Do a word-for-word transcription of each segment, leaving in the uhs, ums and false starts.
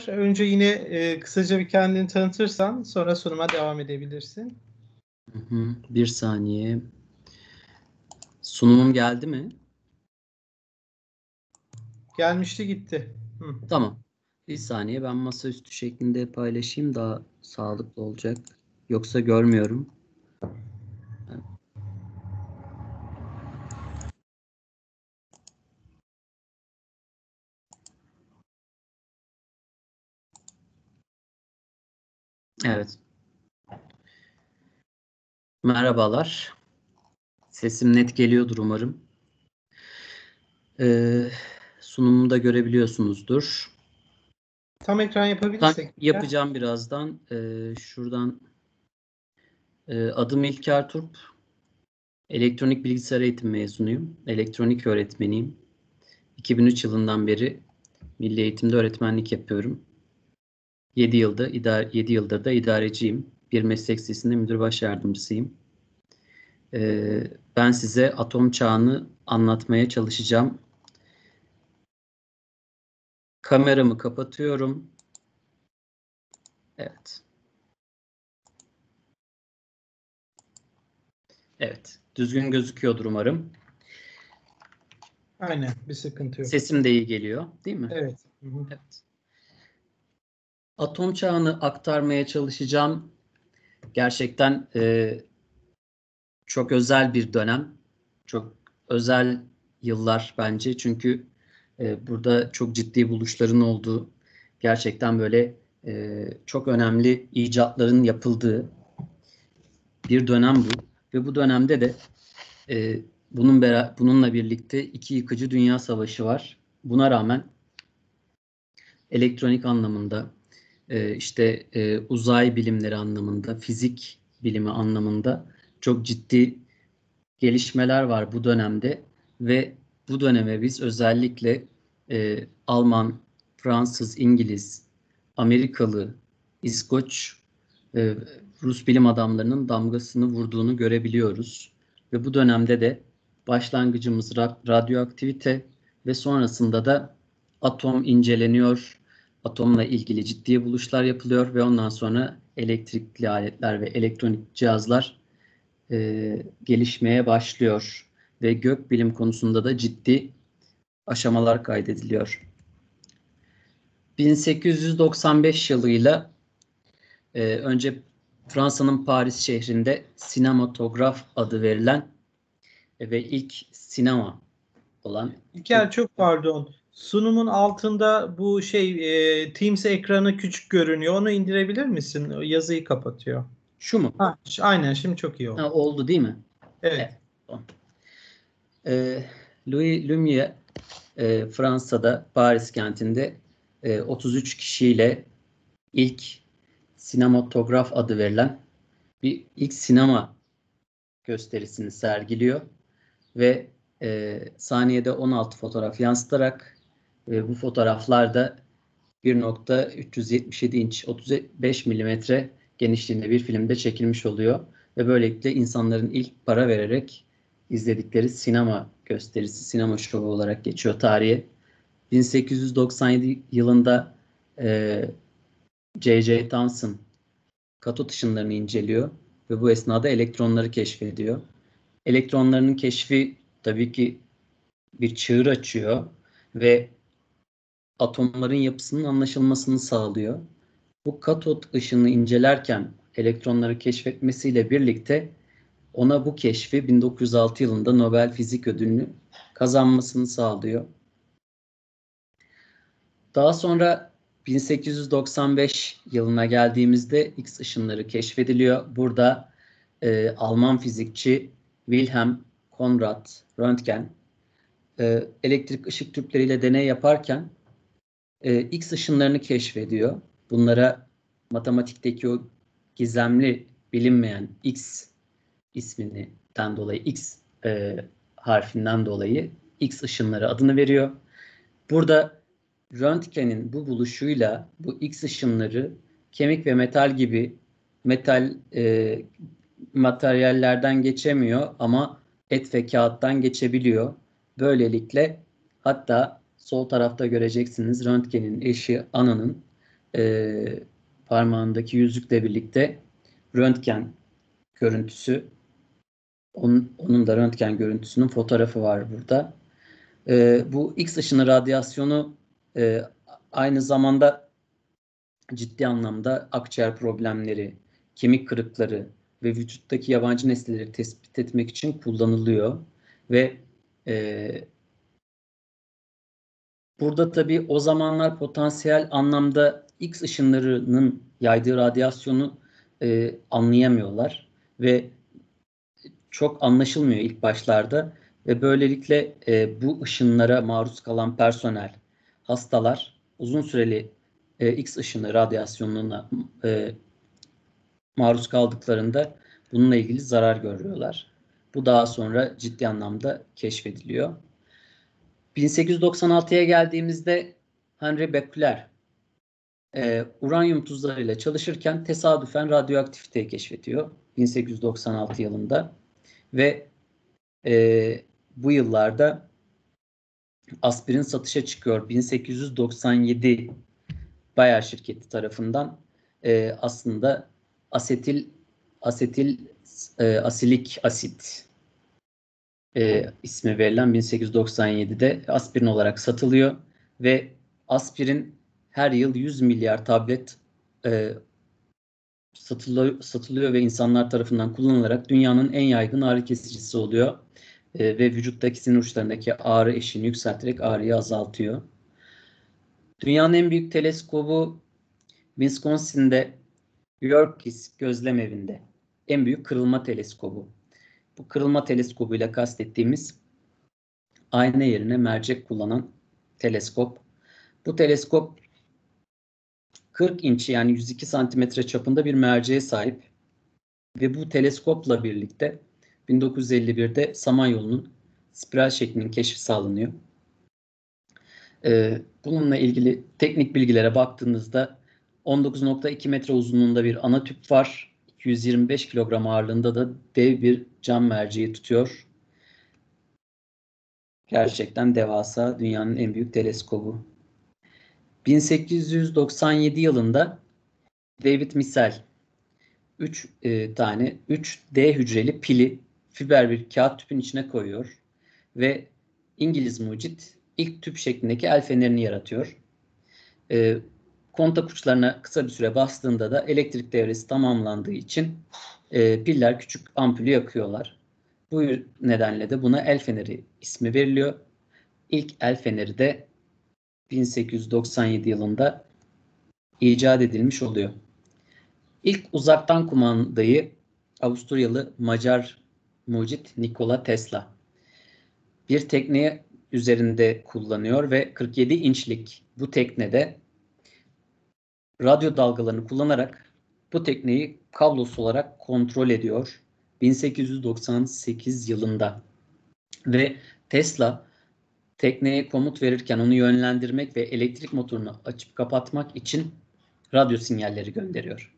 Önce yine e, kısaca bir kendini tanıtırsan sonra sunuma devam edebilirsin. Hı hı, bir saniye. Sunumum geldi mi? Gelmişti gitti. Hı. Tamam. Bir saniye, ben masaüstü şeklinde paylaşayım, daha sağlıklı olacak. Yoksa görmüyorum. Evet. Merhabalar. Sesim net geliyordur umarım. Ee, sunumumu da görebiliyorsunuzdur. Tam ekran Ben yapabilirsek. yapacağım birazdan. Ee, şuradan e, adım İlker Turp. Elektronik bilgisayar eğitim mezunuyum. Elektronik öğretmeniyim. iki bin üç yılından beri Milli Eğitim'de öğretmenlik yapıyorum. yedi yılda idare, yedi yıldır da idareciyim. Bir meslek lisesinde müdür baş yardımcısıyım. Ee, ben size atom çağını anlatmaya çalışacağım. Kameramı kapatıyorum. Evet. Evet. Düzgün gözüküyordur umarım. Aynen, bir sıkıntı yok. Sesim de iyi geliyor, değil mi? Evet. Hı hı. Evet. Atom çağını aktarmaya çalışacağım. Gerçekten e, çok özel bir dönem. Çok özel yıllar bence. Çünkü e, burada çok ciddi buluşların olduğu, gerçekten böyle e, çok önemli icatların yapıldığı bir dönem bu. Ve bu dönemde de e, bunun bera- bununla birlikte iki yıkıcı dünya savaşı var. Buna rağmen elektronik anlamında, e, işte e, uzay bilimleri anlamında, fizik bilimi anlamında çok ciddi gelişmeler var bu dönemde ve bu döneme biz özellikle e, Alman, Fransız, İngiliz, Amerikalı, İskoç, e, Rus bilim adamlarının damgasını vurduğunu görebiliyoruz. Ve bu dönemde de başlangıcımız ra- radyoaktivite ve sonrasında da atom inceleniyor, atomla ilgili ciddi buluşlar yapılıyor ve ondan sonra elektrikli aletler ve elektronik cihazlar e, gelişmeye başlıyor ve gökbilim konusunda da ciddi aşamalar kaydediliyor. bin sekiz yüz doksan beş yılıyla e, önce Fransa'nın Paris şehrinde sinematograf adı verilen ve ilk sinema olan İlker, çok pardon. Sunumun altında bu şey e, Teams ekranı küçük görünüyor. Onu indirebilir misin? O yazıyı kapatıyor. şu mu? Ha, ş- aynen, şimdi çok iyi Ha, oldu. oldu değil mi? Evet. Evet. Tamam. E, Louis Lumière e, Fransa'da Paris kentinde e, otuz üç kişiyle ilk sinematograf adı verilen bir ilk sinema gösterisini sergiliyor ve e, saniyede on altı fotoğraf yansıtarak e, bu fotoğraflarda bir nokta üç yüz yetmiş yedi inç otuz beş milimetre genişliğinde bir filmde çekilmiş oluyor ve böylelikle insanların ilk para vererek izledikleri sinema gösterisi, sinema şovu olarak geçiyor tarihe. bin sekiz yüz doksan yedi yılında e, J J. Thomson katot ışınlarını inceliyor ve bu esnada elektronları keşfediyor. Elektronlarının keşfi tabii ki bir çığır açıyor ve atomların yapısının anlaşılmasını sağlıyor. Bu katot ışını incelerken elektronları keşfetmesiyle birlikte ona bu keşfi bin dokuz yüz altı yılında Nobel Fizik Ödülünü kazanmasını sağlıyor. Daha sonra bin sekiz yüz doksan beş yılına geldiğimizde X ışınları keşfediliyor. Burada e, Alman fizikçi Wilhelm Conrad Röntgen e, elektrik ışık tüpleriyle deney yaparken e, X ışınlarını keşfediyor. Bunlara matematikteki o gizemli bilinmeyen X isminden dolayı, X e, harfinden dolayı X ışınları adını veriyor. Burada Röntgen'in bu buluşuyla bu X ışınları kemik ve metal gibi metal e, materyallerden geçemiyor ama et ve kağıttan geçebiliyor. Böylelikle hatta sol tarafta göreceksiniz Röntgen'in eşi Ana'nın e, parmağındaki yüzükle birlikte röntgen görüntüsü. Onun, onun da röntgen görüntüsünün fotoğrafı var burada. E, bu X ışını radyasyonu e, aynı zamanda ciddi anlamda akciğer problemleri, kemik kırıkları ve vücuttaki yabancı nesneleri tespit etmek için kullanılıyor. Ve e, burada tabii o zamanlar potansiyel anlamda X ışınlarının yaydığı radyasyonu e, anlayamıyorlar ve çok anlaşılmıyor ilk başlarda ve böylelikle e, bu ışınlara maruz kalan personel, hastalar uzun süreli e, X ışını radyasyonuna e, maruz kaldıklarında bununla ilgili zarar görüyorlar. Bu daha sonra ciddi anlamda keşfediliyor. bin sekiz yüz doksan altıya geldiğimizde Henri Becquerel e, uranyum tuzlarıyla çalışırken tesadüfen radyoaktiviteyi keşfediyor bin sekiz yüz doksan altı yılında ve e, bu yıllarda aspirin satışa çıkıyor. bin sekiz yüz doksan yedi Bayer şirketi tarafından e, aslında asetil asetil e, asilik asit e, ismi verilen bin sekiz yüz doksan yedide aspirin olarak satılıyor ve aspirin her yıl yüz milyar tablet e, satılıyor, satılıyor ve insanlar tarafından kullanılarak dünyanın en yaygın ağrı kesicisi oluyor. E, ve vücuttaki sinir uçlarındaki ağrı eşiğini yükselterek ağrıyı azaltıyor. Dünyanın en büyük teleskobu Wisconsin'de Yerkes Gözlem Evi'nde. En büyük kırılma teleskobu. Bu kırılma teleskobuyla kastettiğimiz ayna yerine mercek kullanan teleskop. Bu teleskop kırk inç yani yüz iki santimetre çapında bir merceğe sahip ve bu teleskopla birlikte bin dokuz yüz elli birde Samanyolu'nun spiral şeklinin keşfi sağlanıyor. Ee, bununla ilgili teknik bilgilere baktığınızda on dokuz nokta iki metre uzunluğunda bir ana tüp var. iki yüz yirmi beş kilogram ağırlığında da dev bir cam merceği tutuyor. Gerçekten devasa, dünyanın en büyük teleskobu. bin sekiz yüz doksan yedi yılında David Missel üç e, tane üç D hücreli pili fiber bir kağıt tüpün içine koyuyor ve İngiliz mucit ilk tüp şeklindeki el fenerini yaratıyor. E, kontak uçlarına kısa bir süre bastığında da elektrik devresi tamamlandığı için e, piller küçük ampulü yakıyorlar. Bu nedenle de buna el feneri ismi veriliyor. İlk el feneri de bin sekiz yüz doksan yedi yılında icat edilmiş oluyor. İlk uzaktan kumandayı Avusturyalı Macar mucit Nikola Tesla bir tekne üzerinde kullanıyor ve kırk yedi inçlik bu teknede radyo dalgalarını kullanarak bu tekneyi kablosuz olarak kontrol ediyor bin sekiz yüz doksan sekiz yılında. Ve Tesla tekneye komut verirken onu yönlendirmek ve elektrik motorunu açıp kapatmak için radyo sinyalleri gönderiyor.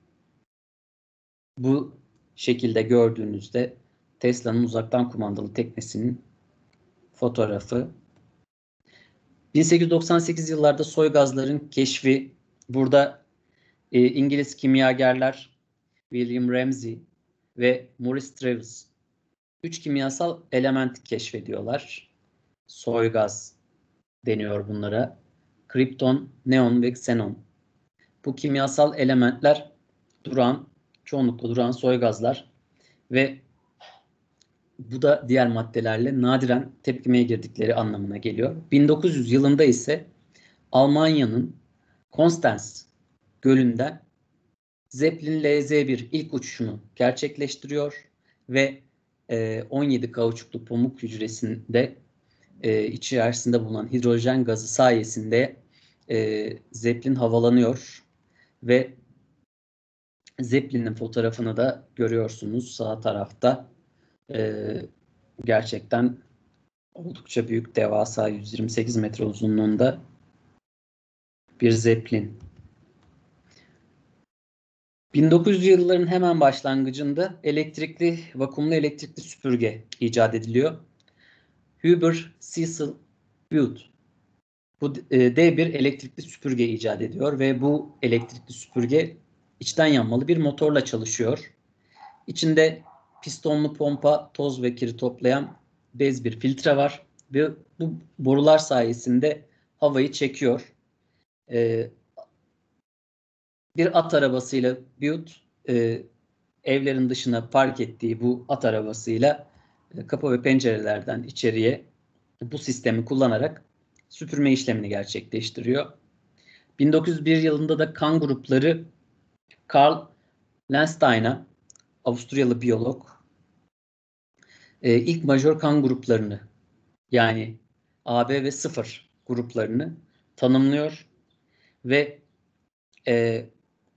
Bu şekilde gördüğünüzde Tesla'nın uzaktan kumandalı teknesinin fotoğrafı. bin sekiz yüz doksan sekiz yıllarda soy gazların keşfi. Burada e, İngiliz kimyagerler William Ramsay ve Maurice Travis üç kimyasal element keşfediyorlar. Soy gaz deniyor bunlara. Kripton, neon ve xenon. Bu kimyasal elementler duran, çoğunlukla duran soy gazlar ve bu da diğer maddelerle nadiren tepkimeye girdikleri anlamına geliyor. bin dokuz yüz yılında ise Almanya'nın Konstanz Gölü'nden Zeppelin L Z bir ilk uçuşunu gerçekleştiriyor ve on yedi kauçuklu pamuk hücresinde içerisinde bulunan hidrojen gazı sayesinde Zeppelin havalanıyor ve Zeppelin'in fotoğrafını da görüyorsunuz sağ tarafta. Ee, gerçekten oldukça büyük, devasa, yüz yirmi sekiz metre uzunluğunda bir Zeppelin. bin dokuz yüz yılların hemen başlangıcında elektrikli, vakumlu elektrikli süpürge icat ediliyor. Huber Cecil Booth Bu e, dev bir elektrikli süpürge icat ediyor ve bu elektrikli süpürge içten yanmalı bir motorla çalışıyor. İçinde pistonlu pompa, toz ve kiri toplayan bez bir filtre var ve bu borular sayesinde havayı çekiyor. E, bir at arabasıyla Buick e, evlerin dışına park ettiği bu at arabasıyla e, kapı ve pencerelerden içeriye bu sistemi kullanarak süpürme işlemini gerçekleştiriyor. bin dokuz yüz bir yılında da kan grupları Karl Landstein'a, Avusturyalı biyolog, e, ilk majör kan gruplarını, yani A B ve sıfır gruplarını tanımlıyor ve e,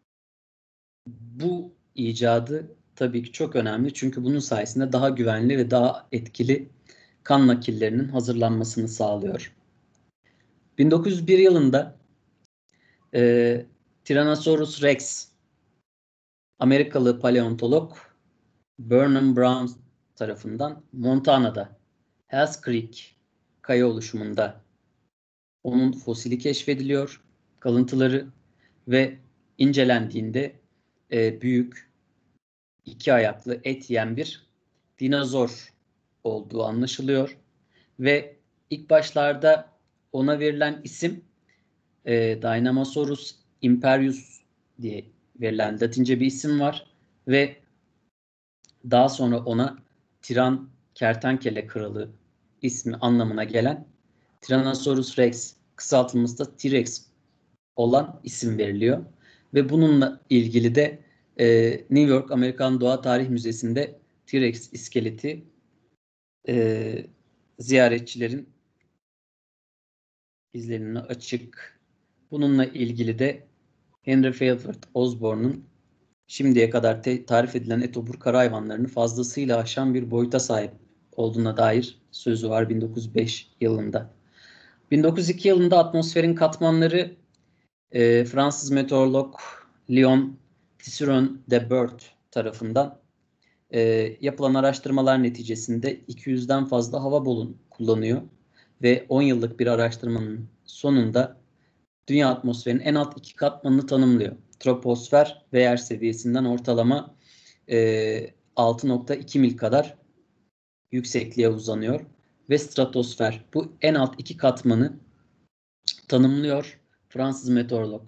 bu icadı tabii ki çok önemli, çünkü bunun sayesinde daha güvenli ve daha etkili kan nakillerinin hazırlanmasını sağlıyor. bin dokuz yüz bir yılında e, Tyrannosaurus Rex, Amerikalı paleontolog Vernon Brown tarafından Montana'da Hells Creek kaya oluşumunda onun fosili keşfediliyor, kalıntıları, ve incelendiğinde e, büyük, iki ayaklı, et yiyen bir dinozor olduğu anlaşılıyor. Ve ilk başlarda ona verilen isim e, Dinosaurus imperius diye verilen Latince bir isim var ve daha sonra ona Tiran, kertenkele kralı ismi anlamına gelen Tyrannosaurus Rex, kısaltılması da T-Rex olan isim veriliyor. Ve bununla ilgili de e, New York Amerikan Doğa Tarih Müzesi'nde T-Rex iskeleti e, ziyaretçilerin izlenimine açık. Bununla ilgili de Henry Fairford Osborn'un şimdiye kadar te- tarif edilen etobur kara hayvanlarını fazlasıyla aşan bir boyuta sahip olduğuna dair sözü var bin dokuz yüz beş yılında. bin dokuz yüz iki yılında atmosferin katmanları e, Fransız meteorolog Leon Tisserand de Bert tarafından e, yapılan araştırmalar neticesinde iki yüzden fazla hava balonu kullanıyor ve on yıllık bir araştırmanın sonunda dünya atmosferinin en alt iki katmanını tanımlıyor. Troposfer ve yer seviyesinden ortalama e, altı nokta iki mil kadar yüksekliğe uzanıyor ve stratosfer bu en alt iki katmanı tanımlıyor Fransız meteorolog.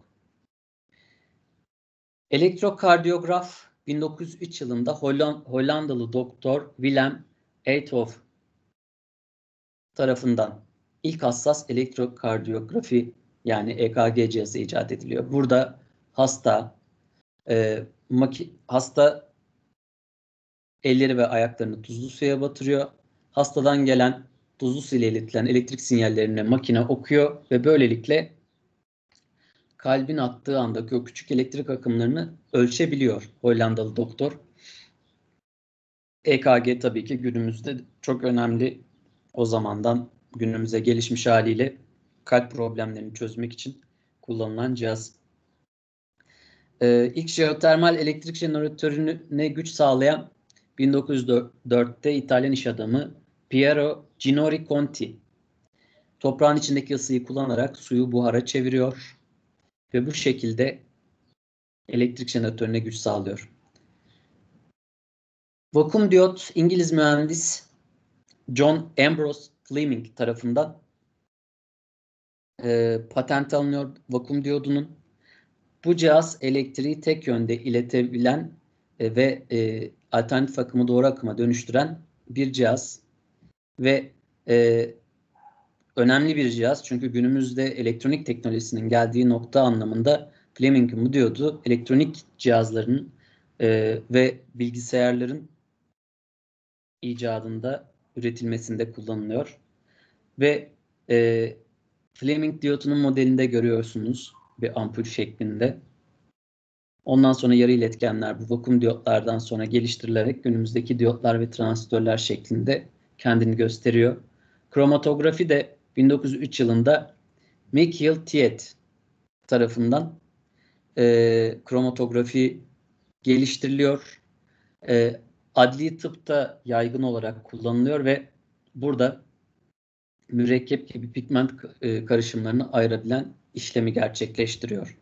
Elektrokardiyograf bin dokuz yüz üç yılında Hollandalı doktor Willem Einthoven tarafından ilk hassas elektrokardiyografi, yani E K G cihazı icat ediliyor. Burada hasta e, maki, hasta elleri ve ayaklarını tuzlu suya batırıyor. Hastadan gelen tuzlu su ile iletilen elektrik sinyallerini makine okuyor ve böylelikle kalbin attığı andaki o küçük elektrik akımlarını ölçebiliyor Hollandalı doktor. E K G tabii ki günümüzde çok önemli, o zamandan günümüze gelişmiş haliyle kalp problemlerini çözmek için kullanılan cihaz. Ee, ilk jeotermal elektrik jeneratörüne güç sağlayan bin dokuz yüz dörtte İtalyan iş adamı Piero Ginori Conti. Toprağın içindeki ısıyı kullanarak suyu buhara çeviriyor ve bu şekilde elektrik jeneratörüne güç sağlıyor. Vakum diyot İngiliz mühendis John Ambrose Fleming tarafından e, patent alınıyor vakum diyodunun. Bu cihaz elektriği tek yönde iletebilen e, ve e, alternatif akımı doğru akıma dönüştüren bir cihaz ve e, önemli bir cihaz, çünkü günümüzde elektronik teknolojisinin geldiği nokta anlamında Fleming'in bu diyodu elektronik cihazların e, ve bilgisayarların icadında, üretilmesinde kullanılıyor. Ve e, Fleming diyodunun modelinde görüyorsunuz bir ampul şeklinde. Ondan sonra yarı iletkenler bu vakum diyotlardan sonra geliştirilerek günümüzdeki diyotlar ve transistörler şeklinde kendini gösteriyor. Kromatografi de bin dokuz yüz üç yılında Mikhail Tietz tarafından e, kromatografi geliştiriliyor. E, adli tıpta yaygın olarak kullanılıyor ve burada mürekkep gibi pigment e, karışımlarını ayırabilen işlemi gerçekleştiriyor.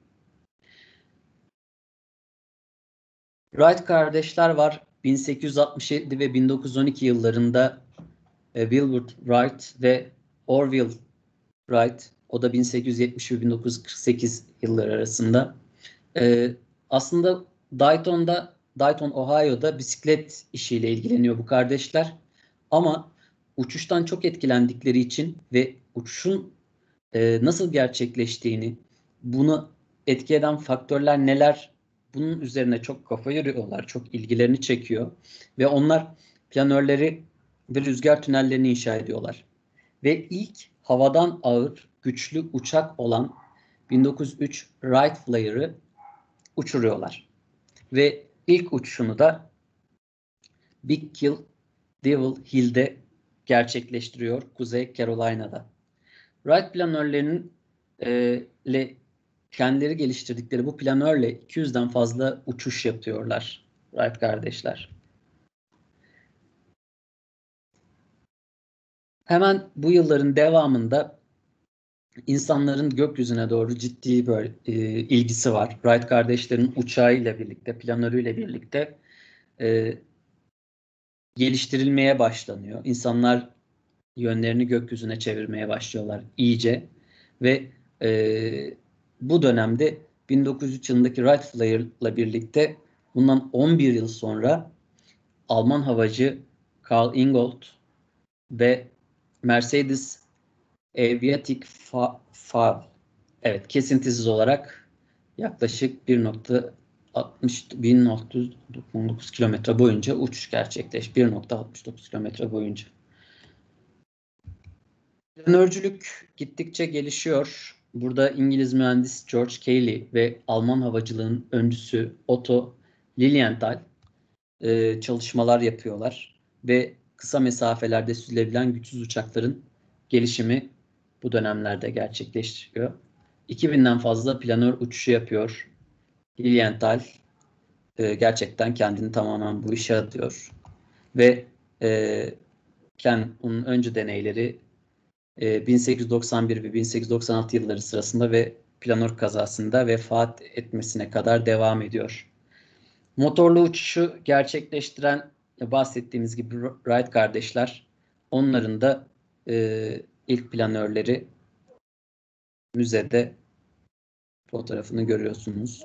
Wright kardeşler var. bin sekiz yüz altmış yedi ve bin dokuz yüz on iki yıllarında e, Wilbur Wright ve Orville Wright, o da bin sekiz yüz yetmiş ve bin dokuz yüz kırk sekiz yılları arasında. E, aslında Dayton'da, Dayton, Ohio'da bisiklet işiyle ilgileniyor bu kardeşler. Ama uçuştan çok etkilendikleri için ve uçuşun e, nasıl gerçekleştiğini, bunu etki eden faktörler neler, bunun üzerine çok kafa yoruyorlar, çok ilgilerini çekiyor ve onlar planörleri ve rüzgar tünellerini inşa ediyorlar. Ve ilk havadan ağır, güçlü uçak olan bin dokuz yüz üç Wright Flyer'ı uçuruyorlar. Ve ilk uçuşunu da Big Kill Devil Hill'de gerçekleştiriyor, Kuzey Carolina'da. Wright planörlerinin e, ile kendileri geliştirdikleri bu planörle iki yüzden fazla uçuş yapıyorlar Wright kardeşler. Hemen bu yılların devamında insanların gökyüzüne doğru ciddi böyle e, ilgisi var. Wright kardeşlerin uçağıyla birlikte, planörüyle birlikte e, geliştirilmeye başlanıyor. İnsanlar yönlerini gökyüzüne çevirmeye başlıyorlar iyice ve e, bu dönemde bin dokuz yüz üç yılındaki Wright Flyer'la birlikte bundan on bir yıl sonra Alman havacı Karl Ingold ve Mercedes Aviatik F A V, evet, kesintisiz olarak yaklaşık bir nokta altmış bin on dokuz kilometre boyunca uçuş gerçekleşti. bir nokta altmış dokuz kilometre boyunca. Planörcülük gittikçe gelişiyor. Burada İngiliz mühendis George Cayley ve Alman havacılığın öncüsü Otto Lilienthal e, çalışmalar yapıyorlar ve kısa mesafelerde süzülebilen güçsüz uçakların gelişimi bu dönemlerde gerçekleşiyor. iki binden fazla planör uçuşu yapıyor. Lilienthal e, gerçekten kendini tamamen bu işe atıyor ve e, Ken, onun önce deneyleri bin sekiz yüz doksan bir ve bin sekiz yüz doksan altı yılları sırasında ve planör kazasında vefat etmesine kadar devam ediyor. Motorlu uçuşu gerçekleştiren, bahsettiğimiz gibi Wright kardeşler, onların da e, ilk planörleri müzede, fotoğrafını görüyorsunuz.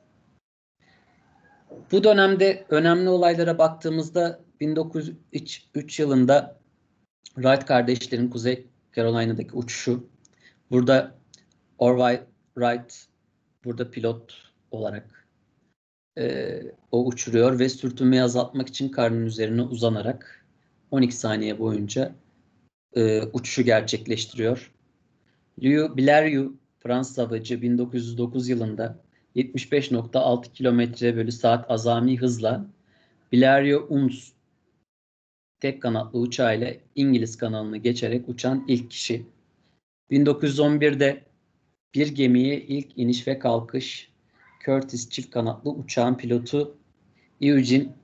Bu dönemde önemli olaylara baktığımızda bin dokuz yüz üç yılında Wright kardeşlerin Kuzey Carolina'daki uçuşu. Burada Orville Wright burada pilot olarak e, o uçuruyor ve sürtünmeyi azaltmak için karnının üzerine uzanarak on iki saniye boyunca e, uçuşu gerçekleştiriyor. Louis Blériot, Fransız havacı, bin dokuz yüz dokuz yılında yetmiş beş nokta altı kilometre bölü saat azami hızla Blériot-Ums tek kanatlı uçağıyla İngiliz kanalını geçerek uçan ilk kişi. bin dokuz yüz on birde bir gemiye ilk iniş ve kalkış Curtiss çift kanatlı uçağın pilotu Eugene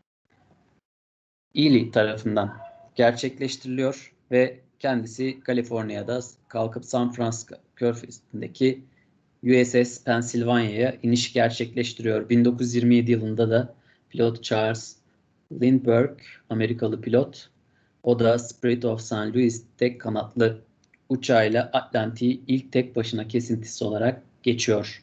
Ely tarafından gerçekleştiriliyor ve kendisi Kaliforniya'da kalkıp San Francisco Körfezi'ndeki U S S Pennsylvania'ya iniş gerçekleştiriyor. bin dokuz yüz yirmi yedi yılında da pilot Charles Lindbergh, Amerikalı pilot, o da Spirit of Saint Louis tek kanatlı uçağıyla Atlantik'i ilk tek başına kesintisi olarak geçiyor.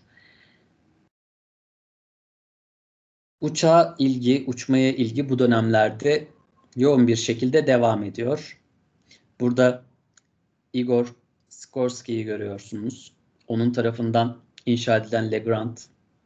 Uçağa ilgi, uçmaya ilgi bu dönemlerde yoğun bir şekilde devam ediyor. Burada Igor Sikorsky'yi görüyorsunuz. Onun tarafından inşa edilen Le Grand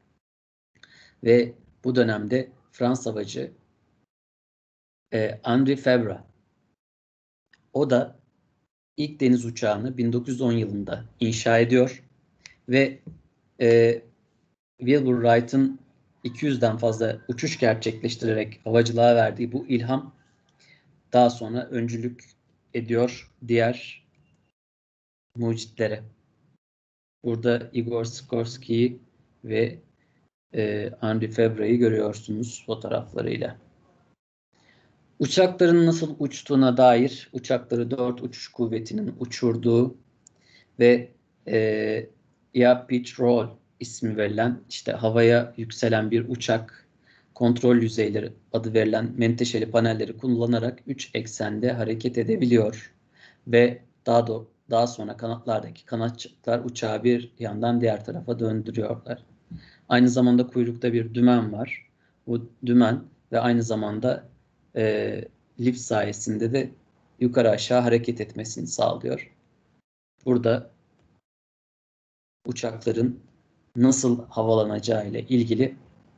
ve bu dönemde Fransız havacı e, Henri Fabre. O da ilk deniz uçağını bin dokuz yüz on yılında inşa ediyor ve e, Wilbur Wright'ın iki yüzden fazla uçuş gerçekleştirerek havacılığa verdiği bu ilham daha sonra öncülük ediyor diğer mucitlere. Burada Igor Sikorsky'yi ve e, Henri Fabre'yi görüyorsunuz fotoğraflarıyla. Uçakların nasıl uçtuğuna dair uçakları dört uçuş kuvvetinin uçurduğu ve e, Air Pitch Roll ismi verilen, işte havaya yükselen bir uçak kontrol yüzeyleri adı verilen menteşeli panelleri kullanarak üç eksende hareket edebiliyor ve daha da daha sonra kanatlardaki kanatçıklar uçağı bir yandan diğer tarafa döndürüyorlar. Aynı zamanda kuyrukta bir dümen var. Bu dümen ve aynı zamanda e, lift sayesinde de yukarı aşağı hareket etmesini sağlıyor. Burada uçakların nasıl havalanacağı ile ilgili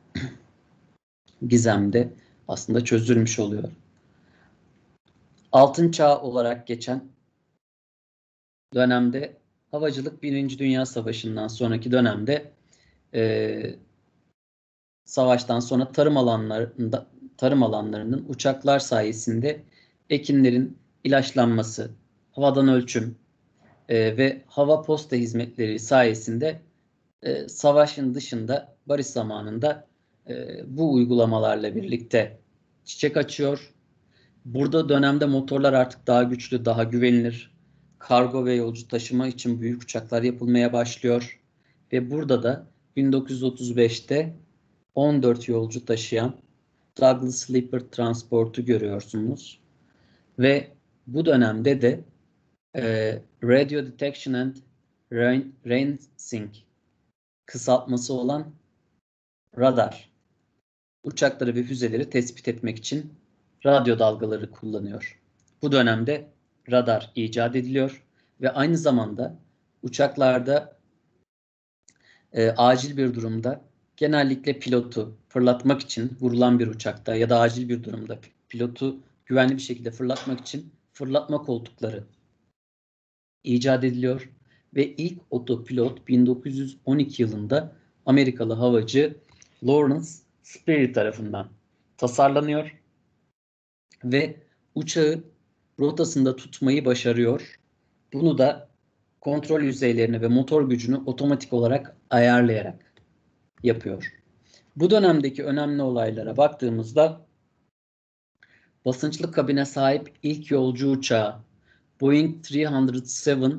gizem de aslında çözülmüş oluyor. Altın Çağ olarak geçen dönemde havacılık Birinci Dünya Savaşı'ndan sonraki dönemde e, savaştan sonra tarım alanlarında tarım alanlarının uçaklar sayesinde ekinlerin ilaçlanması, havadan ölçüm e, ve hava posta hizmetleri sayesinde e, savaşın dışında barış zamanında e, bu uygulamalarla birlikte çiçek açıyor. Burada dönemde motorlar artık daha güçlü, daha güvenilir. Kargo ve yolcu taşıma için büyük uçaklar yapılmaya başlıyor. Ve burada da bin dokuz yüz otuz beşte on dört yolcu taşıyan Douglas Sleeper transportu görüyorsunuz. Ve bu dönemde de e, Radio Detection and Ranging kısaltması olan radar uçakları ve füzeleri tespit etmek için radyo dalgaları kullanıyor. Bu dönemde radar icat ediliyor ve aynı zamanda uçaklarda e, acil bir durumda genellikle pilotu fırlatmak için vurulan bir uçakta ya da acil bir durumda pilotu güvenli bir şekilde fırlatmak için fırlatma koltukları icat ediliyor ve ilk otopilot bin dokuz yüz on iki yılında Amerikalı havacı Lawrence Sperry tarafından tasarlanıyor ve uçağı rotasında tutmayı başarıyor. Bunu da kontrol yüzeylerini ve motor gücünü otomatik olarak ayarlayarak yapıyor. Bu dönemdeki önemli olaylara baktığımızda basınçlı kabine sahip ilk yolcu uçağı Boeing üç yüz yedi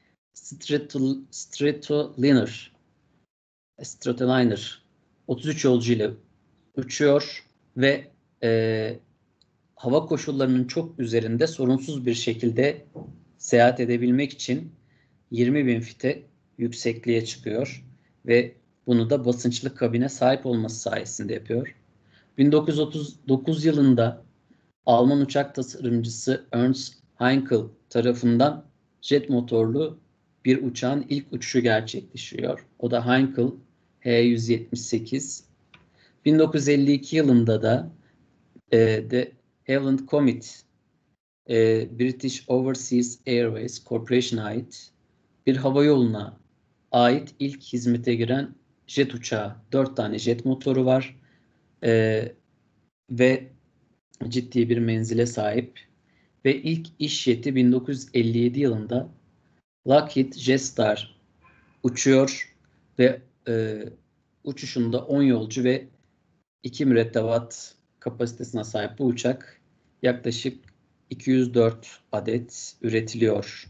Stratoliner Stratoliner otuz üç yolcu ile uçuyor ve e, hava koşullarının çok üzerinde sorunsuz bir şekilde seyahat edebilmek için yirmi bin fite yüksekliğe çıkıyor ve bunu da basınçlı kabine sahip olması sayesinde yapıyor. bin dokuz yüz otuz dokuz yılında Alman uçak tasarımcısı Ernst Heinkel tarafından jet motorlu bir uçağın ilk uçuşu gerçekleşiyor. O da Heinkel H yüz yetmiş sekiz. bin dokuz yüz elli iki yılında da e, The Havilland Comet e, British Overseas Airways Corporation'a ait bir havayoluna ait ilk hizmete giren jet uçağı. Dört tane jet motoru var e, ve ciddi bir menzile sahip. Ve ilk iş jeti bin dokuz yüz elli yedi yılında Lockheed Jetstar uçuyor ve e, uçuşunda on yolcu ve iki mürettebat kapasitesine sahip bu uçak yaklaşık iki yüz dört adet üretiliyor.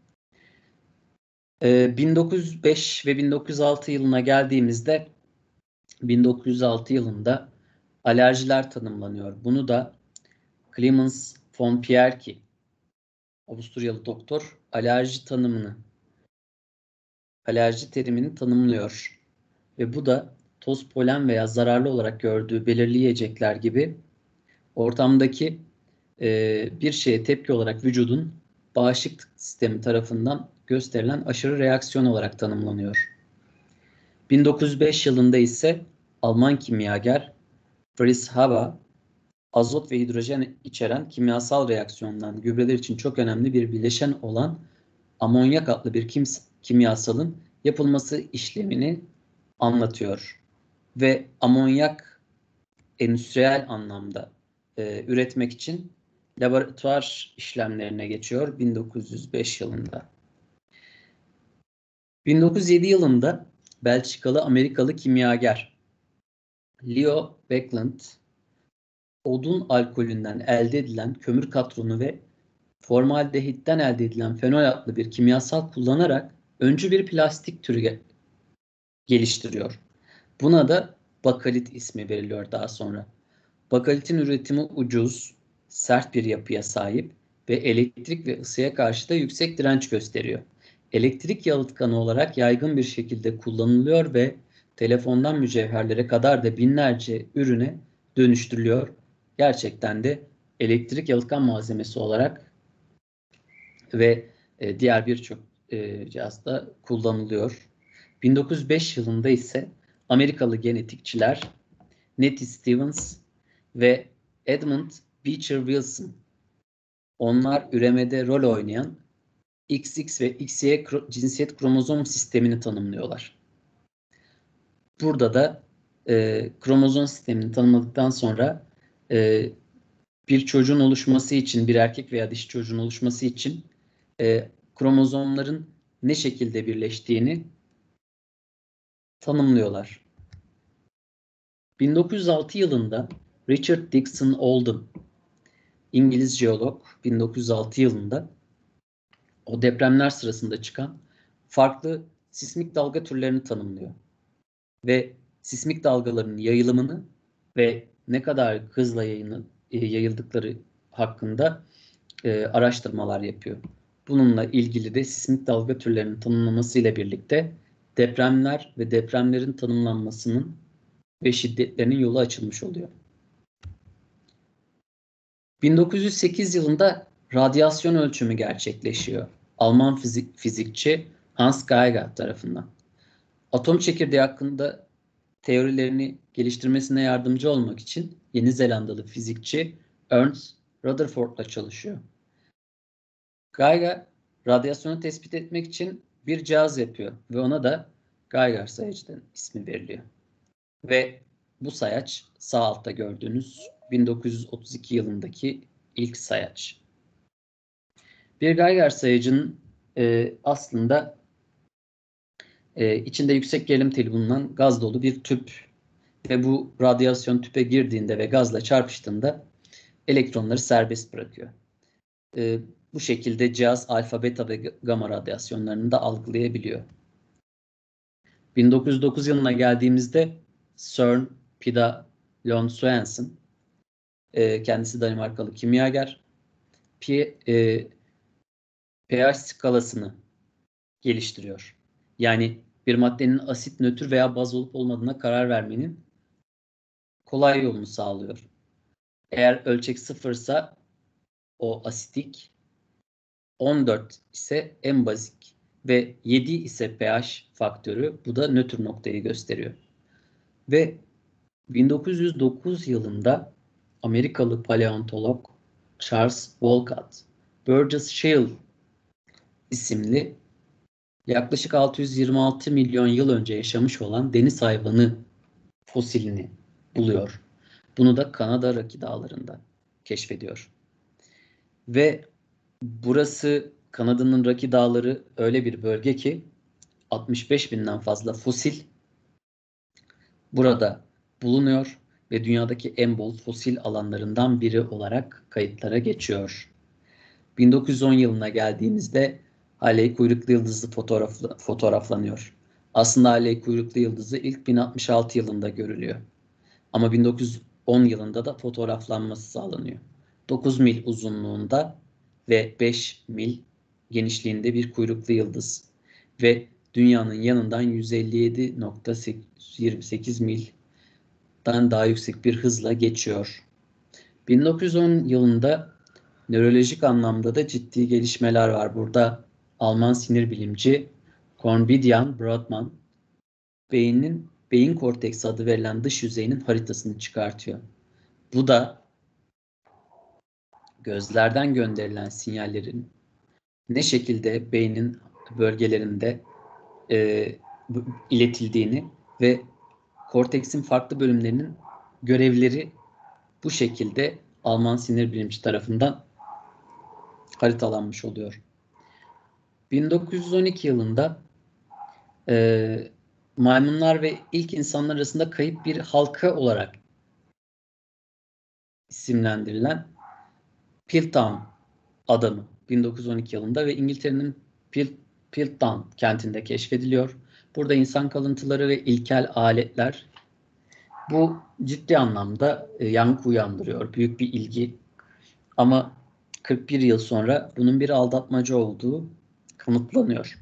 E, bin dokuz yüz beş ve bin dokuz yüz altı yılına geldiğimizde bin dokuz yüz altı yılında alerjiler tanımlanıyor. Bunu da Clemens von Pierke, Avusturyalı doktor, alerji tanımını, alerji terimini tanımlıyor. Ve bu da toz, polen veya zararlı olarak gördüğü belirli yiyecekler gibi ortamdaki e, bir şeye tepki olarak vücudun bağışıklık sistemi tarafından gösterilen aşırı reaksiyon olarak tanımlanıyor. bin dokuz yüz beş yılında ise Alman kimyager Fritz Haber, azot ve hidrojen içeren kimyasal reaksiyondan gübreler için çok önemli bir bileşen olan amonyak adlı bir kim kimyasalın yapılması işlemini anlatıyor. Ve amonyak endüstriyel anlamda e, üretmek için laboratuvar işlemlerine geçiyor bin dokuz yüz beş yılında. bin dokuz yüz yedi yılında Belçikalı Amerikalı kimyager Leo Baekeland odun alkolünden elde edilen kömür katronu ve formaldehitten elde edilen fenol adlı bir kimyasal kullanarak öncü bir plastik türü ge- geliştiriyor. Buna da bakalit ismi veriliyor daha sonra. Bakalitin üretimi ucuz, sert bir yapıya sahip ve elektrik ve ısıya karşı da yüksek direnç gösteriyor. Elektrik yalıtkanı olarak yaygın bir şekilde kullanılıyor ve telefondan mücevherlere kadar da binlerce ürüne dönüştürülüyor. Gerçekten de elektrik yalıtkan malzemesi olarak ve e, diğer birçok e, cihazda kullanılıyor. bin dokuz yüz beş yılında ise Amerikalı genetikçiler Nettie Stevens ve Edmund Beecher Wilson, onlar üremede rol oynayan X X ve X Y kro- cinsiyet kromozom sistemini tanımlıyorlar. Burada da e, kromozom sistemini tanımladıktan sonra e, bir çocuğun oluşması için, bir erkek veya dişi çocuğun oluşması için e, kromozomların ne şekilde birleştiğini tanımlıyorlar. bin dokuz yüz altı yılında Richard Dixon Oldham, İngiliz jeolog, bin dokuz yüz altı yılında o depremler sırasında çıkan farklı sismik dalga türlerini tanımlıyor. Ve sismik dalgaların yayılımını ve ne kadar hızla yayını, yayıldıkları hakkında e, araştırmalar yapıyor. Bununla ilgili de sismik dalga türlerinin tanımlamasıyla birlikte depremler ve depremlerin tanımlanmasının ve şiddetlerinin yolu açılmış oluyor. bin dokuz yüz sekiz yılında radyasyon ölçümü gerçekleşiyor. Alman fizik, fizikçi Hans Geiger tarafından. Atom çekirdeği hakkında teorilerini geliştirmesine yardımcı olmak için Yeni Zelandalı fizikçi Ernst Rutherford'la çalışıyor. Geiger radyasyonu tespit etmek için bir cihaz yapıyor ve ona da Geiger sayacı ismi veriliyor. Ve bu sayaç sağ altta gördüğünüz bin dokuz yüz otuz iki yılındaki ilk sayaç. Bir Geiger sayacının e, aslında e, içinde yüksek gerilim teli bulunan gaz dolu bir tüp ve bu radyasyon tüpe girdiğinde ve gazla çarpıştığında elektronları serbest bırakıyor. E, bu şekilde cihaz alfa, beta ve gamma radyasyonlarını da algılayabiliyor. bin dokuz yüz dokuz yılına geldiğimizde CERN, Pida Lund-Swensen, e, kendisi Danimarkalı kimyager, P, e, pH skalasını geliştiriyor. Yani bir maddenin asit, nötr veya baz olup olmadığına karar vermenin kolay yolunu sağlıyor. Eğer ölçek sıfırsa o asitik, on dört ise en bazik ve yedi ise pH faktörü, bu da nötr noktayı gösteriyor. Ve bin dokuz yüz dokuz yılında Amerikalı paleontolog Charles Walcott, Burgess Shale isimli yaklaşık altı yüz yirmi altı milyon yıl önce yaşamış olan deniz hayvanı fosilini buluyor. Bunu da Kanada Rocky Dağları'nda keşfediyor. Ve burası, Kanada'nın Rocky Dağları, öyle bir bölge ki altmış beş binden fazla fosil burada bulunuyor ve dünyadaki en bol fosil alanlarından biri olarak kayıtlara geçiyor. bin dokuz yüz on yılına geldiğimizde Halley kuyruklu yıldızı fotoğrafla, fotoğraflanıyor. Aslında Halley kuyruklu yıldızı ilk bin altmış altı yılında görülüyor. Ama bin dokuz yüz on yılında da fotoğraflanması sağlanıyor. dokuz mil uzunluğunda ve beş mil genişliğinde bir kuyruklu yıldız ve dünyanın yanından yüz elli yedi nokta yirmi sekiz milden daha yüksek bir hızla geçiyor. bin dokuz yüz on yılında nörolojik anlamda da ciddi gelişmeler var. Burada Alman sinir bilimci Cornelius Brodmann beynin beyin korteksi adı verilen dış yüzeyinin haritasını çıkartıyor. Bu da gözlerden gönderilen sinyallerin ne şekilde beynin bölgelerinde e, iletildiğini ve korteksin farklı bölümlerinin görevleri bu şekilde Alman sinir bilimci tarafından haritalanmış oluyor. bin dokuz yüz on iki yılında e, maymunlar ve ilk insanlar arasında kayıp bir halka olarak isimlendirilen Piltdown adamı bin dokuz yüz on iki yılında ve İngiltere'nin Pil, Piltdown kentinde keşfediliyor. Burada insan kalıntıları ve ilkel aletler, bu ciddi anlamda e, yankı uyandırıyor. Büyük bir ilgi. Ama kırk bir yıl sonra bunun bir aldatmaca olduğu kanıtlanıyor.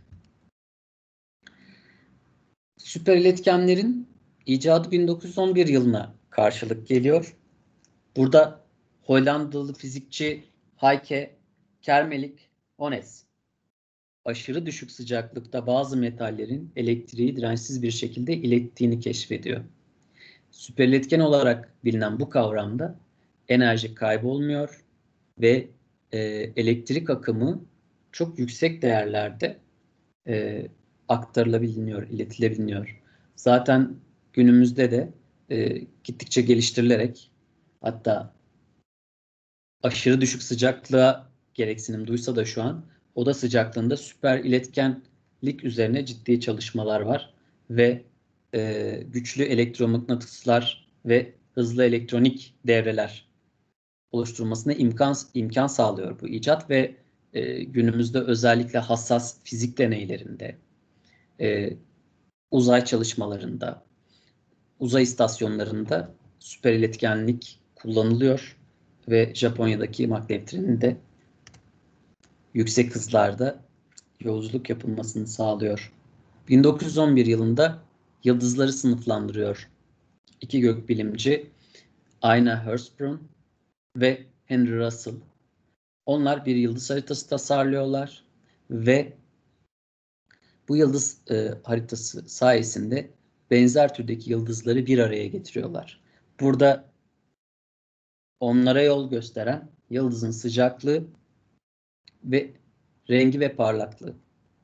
Süper iletkenlerin icadı bin dokuz yüz on bir yılına karşılık geliyor. Burada Hollandalı fizikçi Heike Kermelik Onnes aşırı düşük sıcaklıkta bazı metallerin elektriği dirençsiz bir şekilde ilettiğini keşfediyor. Süperiletken olarak bilinen bu kavramda enerji kaybolmuyor ve e, elektrik akımı çok yüksek değerlerde e, aktarılabiliyor, iletilebiliyor. Zaten günümüzde de e, gittikçe geliştirilerek, hatta aşırı düşük sıcaklığa gereksinim duysa da şu an oda sıcaklığında süper iletkenlik üzerine ciddi çalışmalar var ve e, güçlü elektromıknatıslar ve hızlı elektronik devreler oluşturulmasına imkan imkan sağlıyor bu icat ve e, günümüzde özellikle hassas fizik deneylerinde, e, uzay çalışmalarında, uzay istasyonlarında süper iletkenlik kullanılıyor ve Japonya'daki magnetrenin de yüksek hızlarda yolculuk yapılmasını sağlıyor. bin dokuz yüz on bir yılında yıldızları sınıflandırıyor İki gökbilimci Aina Hertzsprung ve Henry Russell. Onlar bir yıldız haritası tasarlıyorlar ve bu yıldız e, haritası sayesinde benzer türdeki yıldızları bir araya getiriyorlar. Burada onlara yol gösteren yıldızın sıcaklığı ve rengi ve parlaklığı.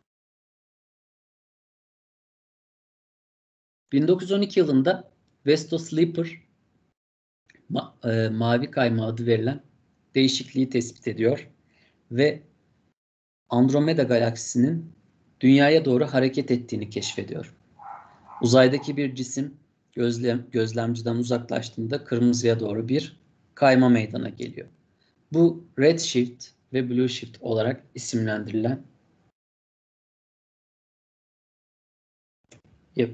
bin dokuz yüz on iki yılında Vesto Sleeper ma e, mavi kayma adı verilen değişikliği tespit ediyor ve Andromeda galaksisinin Dünya'ya doğru hareket ettiğini keşfediyor. Uzaydaki bir cisim gözlem, gözlemciden uzaklaştığında kırmızıya doğru bir kayma meydana geliyor. Bu redshift ve blueshift olarak isimlendirilen yap.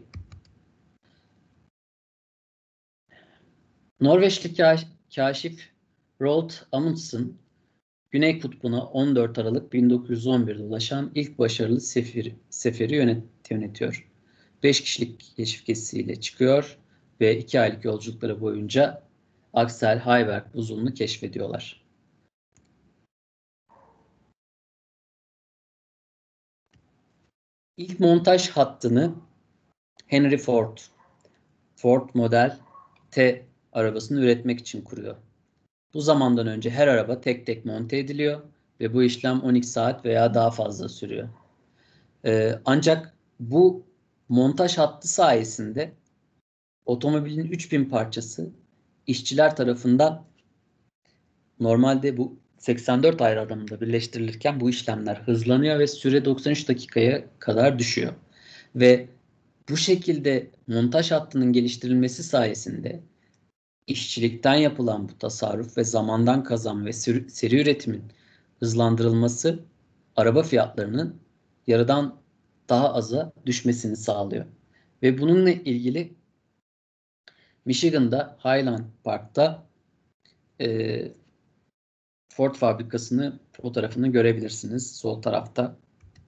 Norveçli kaşif Roald Amundsen, Güney Kutbu'na on dört Aralık bin dokuz yüz on bir'de ulaşan ilk başarılı seferi, seferi yönet, yönetiyor. beş kişilik keşif gezisiyle çıkıyor ve iki aylık yolculukları boyunca Axel Heiberg buzulunu keşfediyorlar. İlk montaj hattını Henry Ford, Ford Model T arabasını üretmek için kuruyor. Bu zamandan önce her araba tek tek monte ediliyor ve bu işlem on iki saat veya daha fazla sürüyor. Ee, ancak bu montaj hattı sayesinde otomobilin üç bin parçası işçiler tarafından, normalde bu seksen dört ayrı adımda birleştirilirken bu işlemler hızlanıyor ve süre doksan üç dakikaya kadar düşüyor. Ve bu şekilde montaj hattının geliştirilmesi sayesinde işçilikten yapılan bu tasarruf ve zamandan kazanma ve seri, seri üretimin hızlandırılması araba fiyatlarının yarıdan daha aza düşmesini sağlıyor. Ve bununla ilgili Michigan'da Highland Park'ta e, Ford fabrikasını fotoğrafını görebilirsiniz sol tarafta.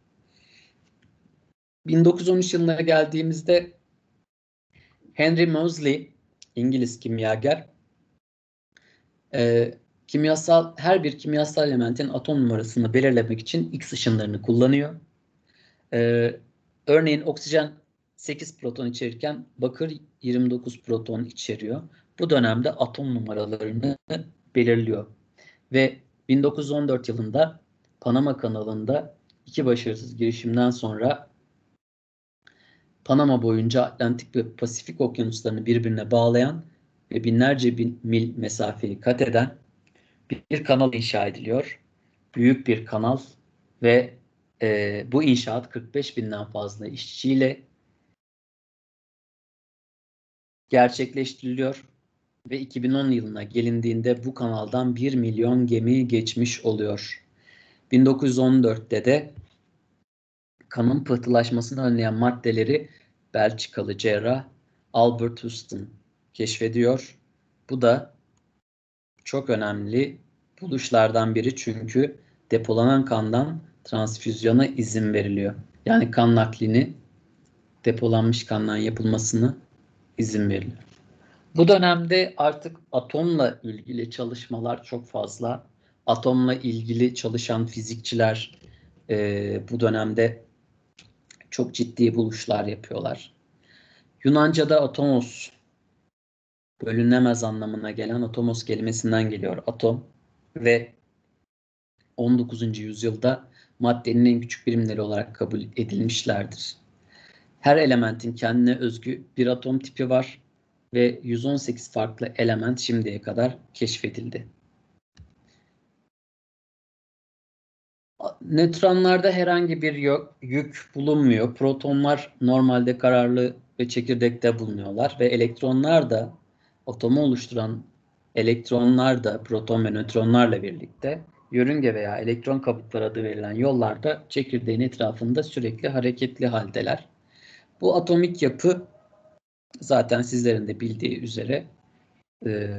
bin dokuz yüz on üç yılına geldiğimizde Henry Moseley, İngiliz kimyager, e, kimyasal her bir kimyasal elementin atom numarasını belirlemek için X ışınlarını kullanıyor. E, örneğin oksijen sekiz proton içerirken bakır yirmi dokuz proton içeriyor. Bu dönemde atom numaralarını belirliyor. Ve bin dokuz yüz on dört yılında Panama kanalında iki başarısız girişimden sonra Panama boyunca Atlantik ve Pasifik okyanuslarını birbirine bağlayan ve binlerce bin mil mesafeyi kat eden bir kanal inşa ediliyor. Büyük bir kanal ve e, bu inşaat kırk beş binden fazla işçiyle gerçekleştiriliyor ve iki bin on yılına gelindiğinde bu kanaldan bir milyon gemi geçmiş oluyor. bin dokuz yüz on dörtte de kanın pıhtılaşmasını önleyen maddeleri Belçikalı cerrah Albert Houston keşfediyor. Bu da çok önemli buluşlardan biri, çünkü depolanan kandan transfüzyona izin veriliyor. Yani kan naklini, depolanmış kandan yapılmasını izin veriliyor. Bu dönemde artık atomla ilgili çalışmalar çok fazla. Atomla ilgili çalışan fizikçiler e, bu dönemde çok ciddi buluşlar yapıyorlar. Yunanca'da atomos, bölünemez anlamına gelen atomos kelimesinden geliyor atom ve on dokuzuncu yüzyılda maddenin en küçük birimleri olarak kabul edilmişlerdir. Her elementin kendine özgü bir atom tipi var ve yüz on sekiz farklı element şimdiye kadar keşfedildi. Nötronlarda herhangi bir yük bulunmuyor. Protonlar normalde kararlı ve çekirdekte bulunuyorlar ve elektronlar da, atomu oluşturan elektronlar da proton ve nötronlarla birlikte yörünge veya elektron kabukları adı verilen yollarda çekirdeğin etrafında sürekli hareketli haldeler. Bu atomik yapı zaten sizlerin de bildiği üzere e,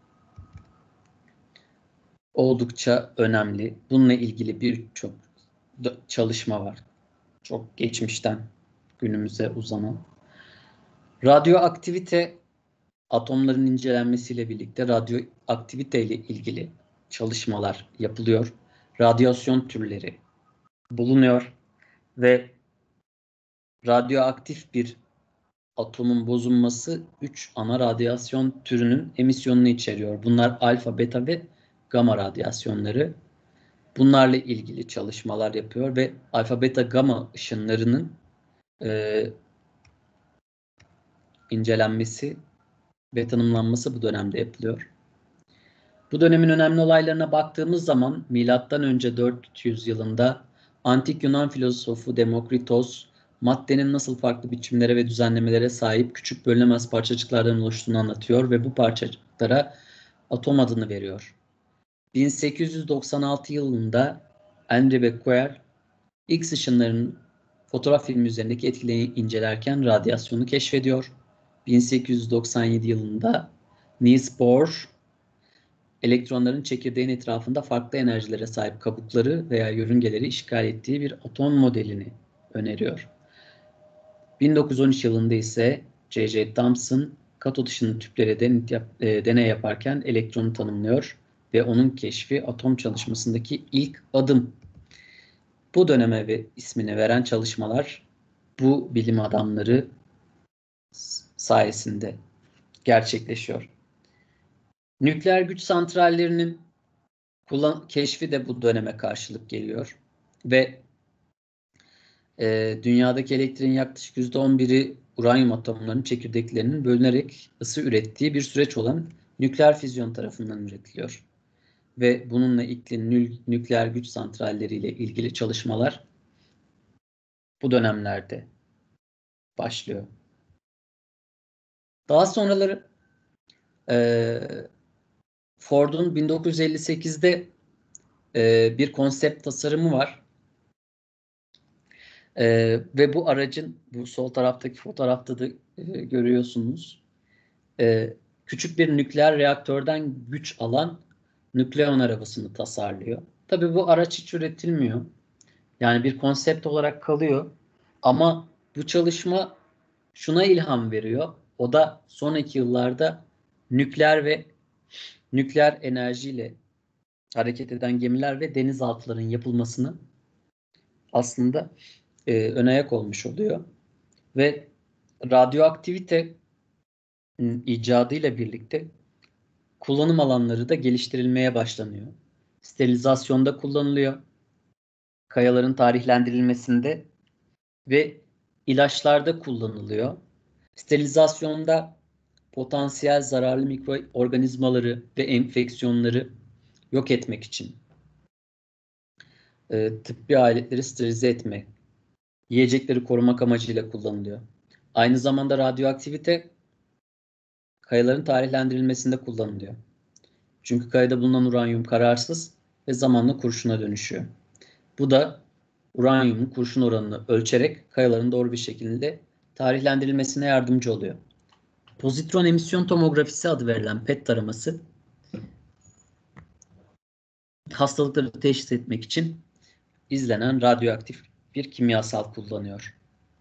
oldukça önemli. Bununla ilgili birçok çalışma var. Çok geçmişten günümüze uzanan. Radyoaktivite, atomların incelenmesiyle birlikte radyoaktivite ile ilgili çalışmalar yapılıyor. Radyasyon türleri bulunuyor ve radyoaktif bir atomun bozulması üç ana radyasyon türünün emisyonunu içeriyor. Bunlar alfa, beta ve gamma radyasyonları. Bunlarla ilgili çalışmalar yapıyor ve alfa, beta, gamma ışınlarının e, incelenmesi ve tanımlanması bu dönemde yapılıyor. Bu dönemin önemli olaylarına baktığımız zaman milattan önce dört yüz yılında antik Yunan filozofu Demokritos maddenin nasıl farklı biçimlere ve düzenlemelere sahip küçük bölünemez parçacıklardan oluştuğunu anlatıyor ve bu parçacıklara atom adını veriyor. bin sekiz yüz doksan altı yılında Henri Becquerel X ışınlarının fotoğraf filmi üzerindeki etkilerini incelerken radyasyonu keşfediyor. bin sekiz yüz doksan yedi yılında Niels Bohr elektronların çekirdeğin etrafında farklı enerjilere sahip kabukları veya yörüngeleri işgal ettiği bir atom modelini öneriyor. bin dokuz yüz on üç yılında ise J J Thomson katot ışını tüpleri deney yaparken elektronu tanımlıyor ve onun keşfi atom çalışmasındaki ilk adım. Bu döneme ve ismini veren çalışmalar bu bilim adamları sayesinde gerçekleşiyor. Nükleer güç santrallerinin kullan keşfi de bu döneme karşılık geliyor ve e, dünyadaki elektriğin yaklaşık yüzde on biri uranyum atomlarının çekirdeklerinin bölünerek ısı ürettiği bir süreç olan nükleer füzyon tarafından üretiliyor. Ve bununla ilgili nükleer güç santralleriyle ilgili çalışmalar bu dönemlerde başlıyor. Daha sonraları e, Ford'un bin dokuz yüz elli sekizde e, bir konsept tasarımı var. E, ve bu aracın, bu sol taraftaki fotoğrafta da e, görüyorsunuz. E, küçük bir nükleer reaktörden güç alan nükleon arabasını tasarlıyor. Tabii bu araç hiç üretilmiyor. Yani bir konsept olarak kalıyor. Ama bu çalışma şuna ilham veriyor. O da sonraki yıllarda nükleer ve nükleer enerjiyle hareket eden gemiler ve denizaltıların yapılmasını aslında e, ön ayak olmuş oluyor. Ve radyoaktivite icadıyla birlikte kullanım alanları da geliştirilmeye başlanıyor. Sterilizasyonda kullanılıyor. Kayaların tarihlendirilmesinde ve ilaçlarda kullanılıyor. Sterilizasyonda potansiyel zararlı mikroorganizmaları ve enfeksiyonları yok etmek için e, tıbbi aletleri sterilize etme, yiyecekleri korumak amacıyla kullanılıyor. Aynı zamanda radyoaktivite kayaların tarihlendirilmesinde kullanılıyor. Çünkü kayada bulunan uranyum kararsız ve zamanla kurşuna dönüşüyor. Bu da uranyumun kurşun oranını ölçerek kayaların doğru bir şekilde tarihlendirilmesine yardımcı oluyor. Pozitron emisyon tomografisi adı verilen P E T taraması hastalıkları teşhis etmek için izlenen radyoaktif bir kimyasal kullanıyor.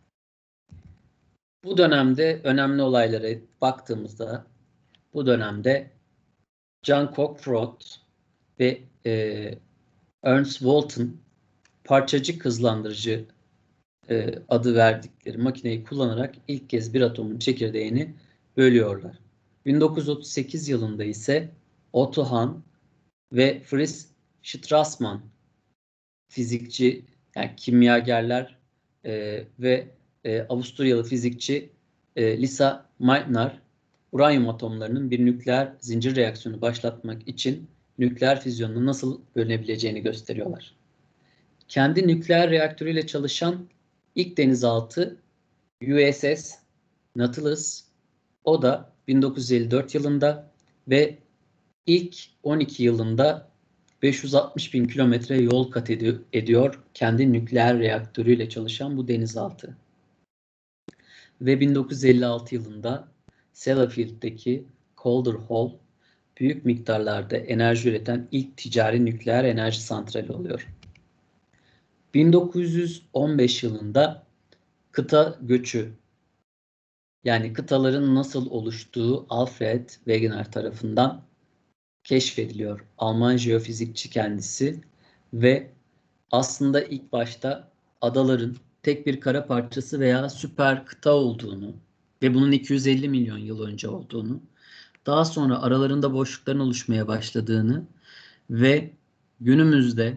Bu dönemde önemli olaylara baktığımızda bu dönemde John Cockcroft ve e, Ernst Walton parçacık hızlandırıcı e, adı verdikleri makineyi kullanarak ilk kez bir atomun çekirdeğini bölüyorlar. bin dokuz yüz otuz sekiz yılında ise Otto Hahn ve Fritz Strassmann fizikçi, yani kimyagerler e, ve e, Avusturyalı fizikçi e, Lisa Meitner uranyum atomlarının bir nükleer zincir reaksiyonu başlatmak için nükleer füzyonun nasıl bölünebileceğini gösteriyorlar. Kendi nükleer reaktörüyle çalışan ilk denizaltı U S S Nautilus, o da bin dokuz yüz elli dört yılında ve ilk on iki yılında beş yüz altmış bin kilometre yol kat ediyor kendi nükleer reaktörüyle çalışan bu denizaltı. Ve bin dokuz yüz elli altı yılında Sellafield'deki Calder Hall büyük miktarlarda enerji üreten ilk ticari nükleer enerji santrali oluyor. bin dokuz yüz on beş yılında kıta göçü, yani kıtaların nasıl oluştuğu Alfred Wegener tarafından keşfediliyor. Alman jeofizikçi kendisi ve aslında ilk başta adaların tek bir kara parçası veya süper kıta olduğunu ve bunun iki yüz elli milyon yıl önce olduğunu, daha sonra aralarında boşlukların oluşmaya başladığını ve günümüzde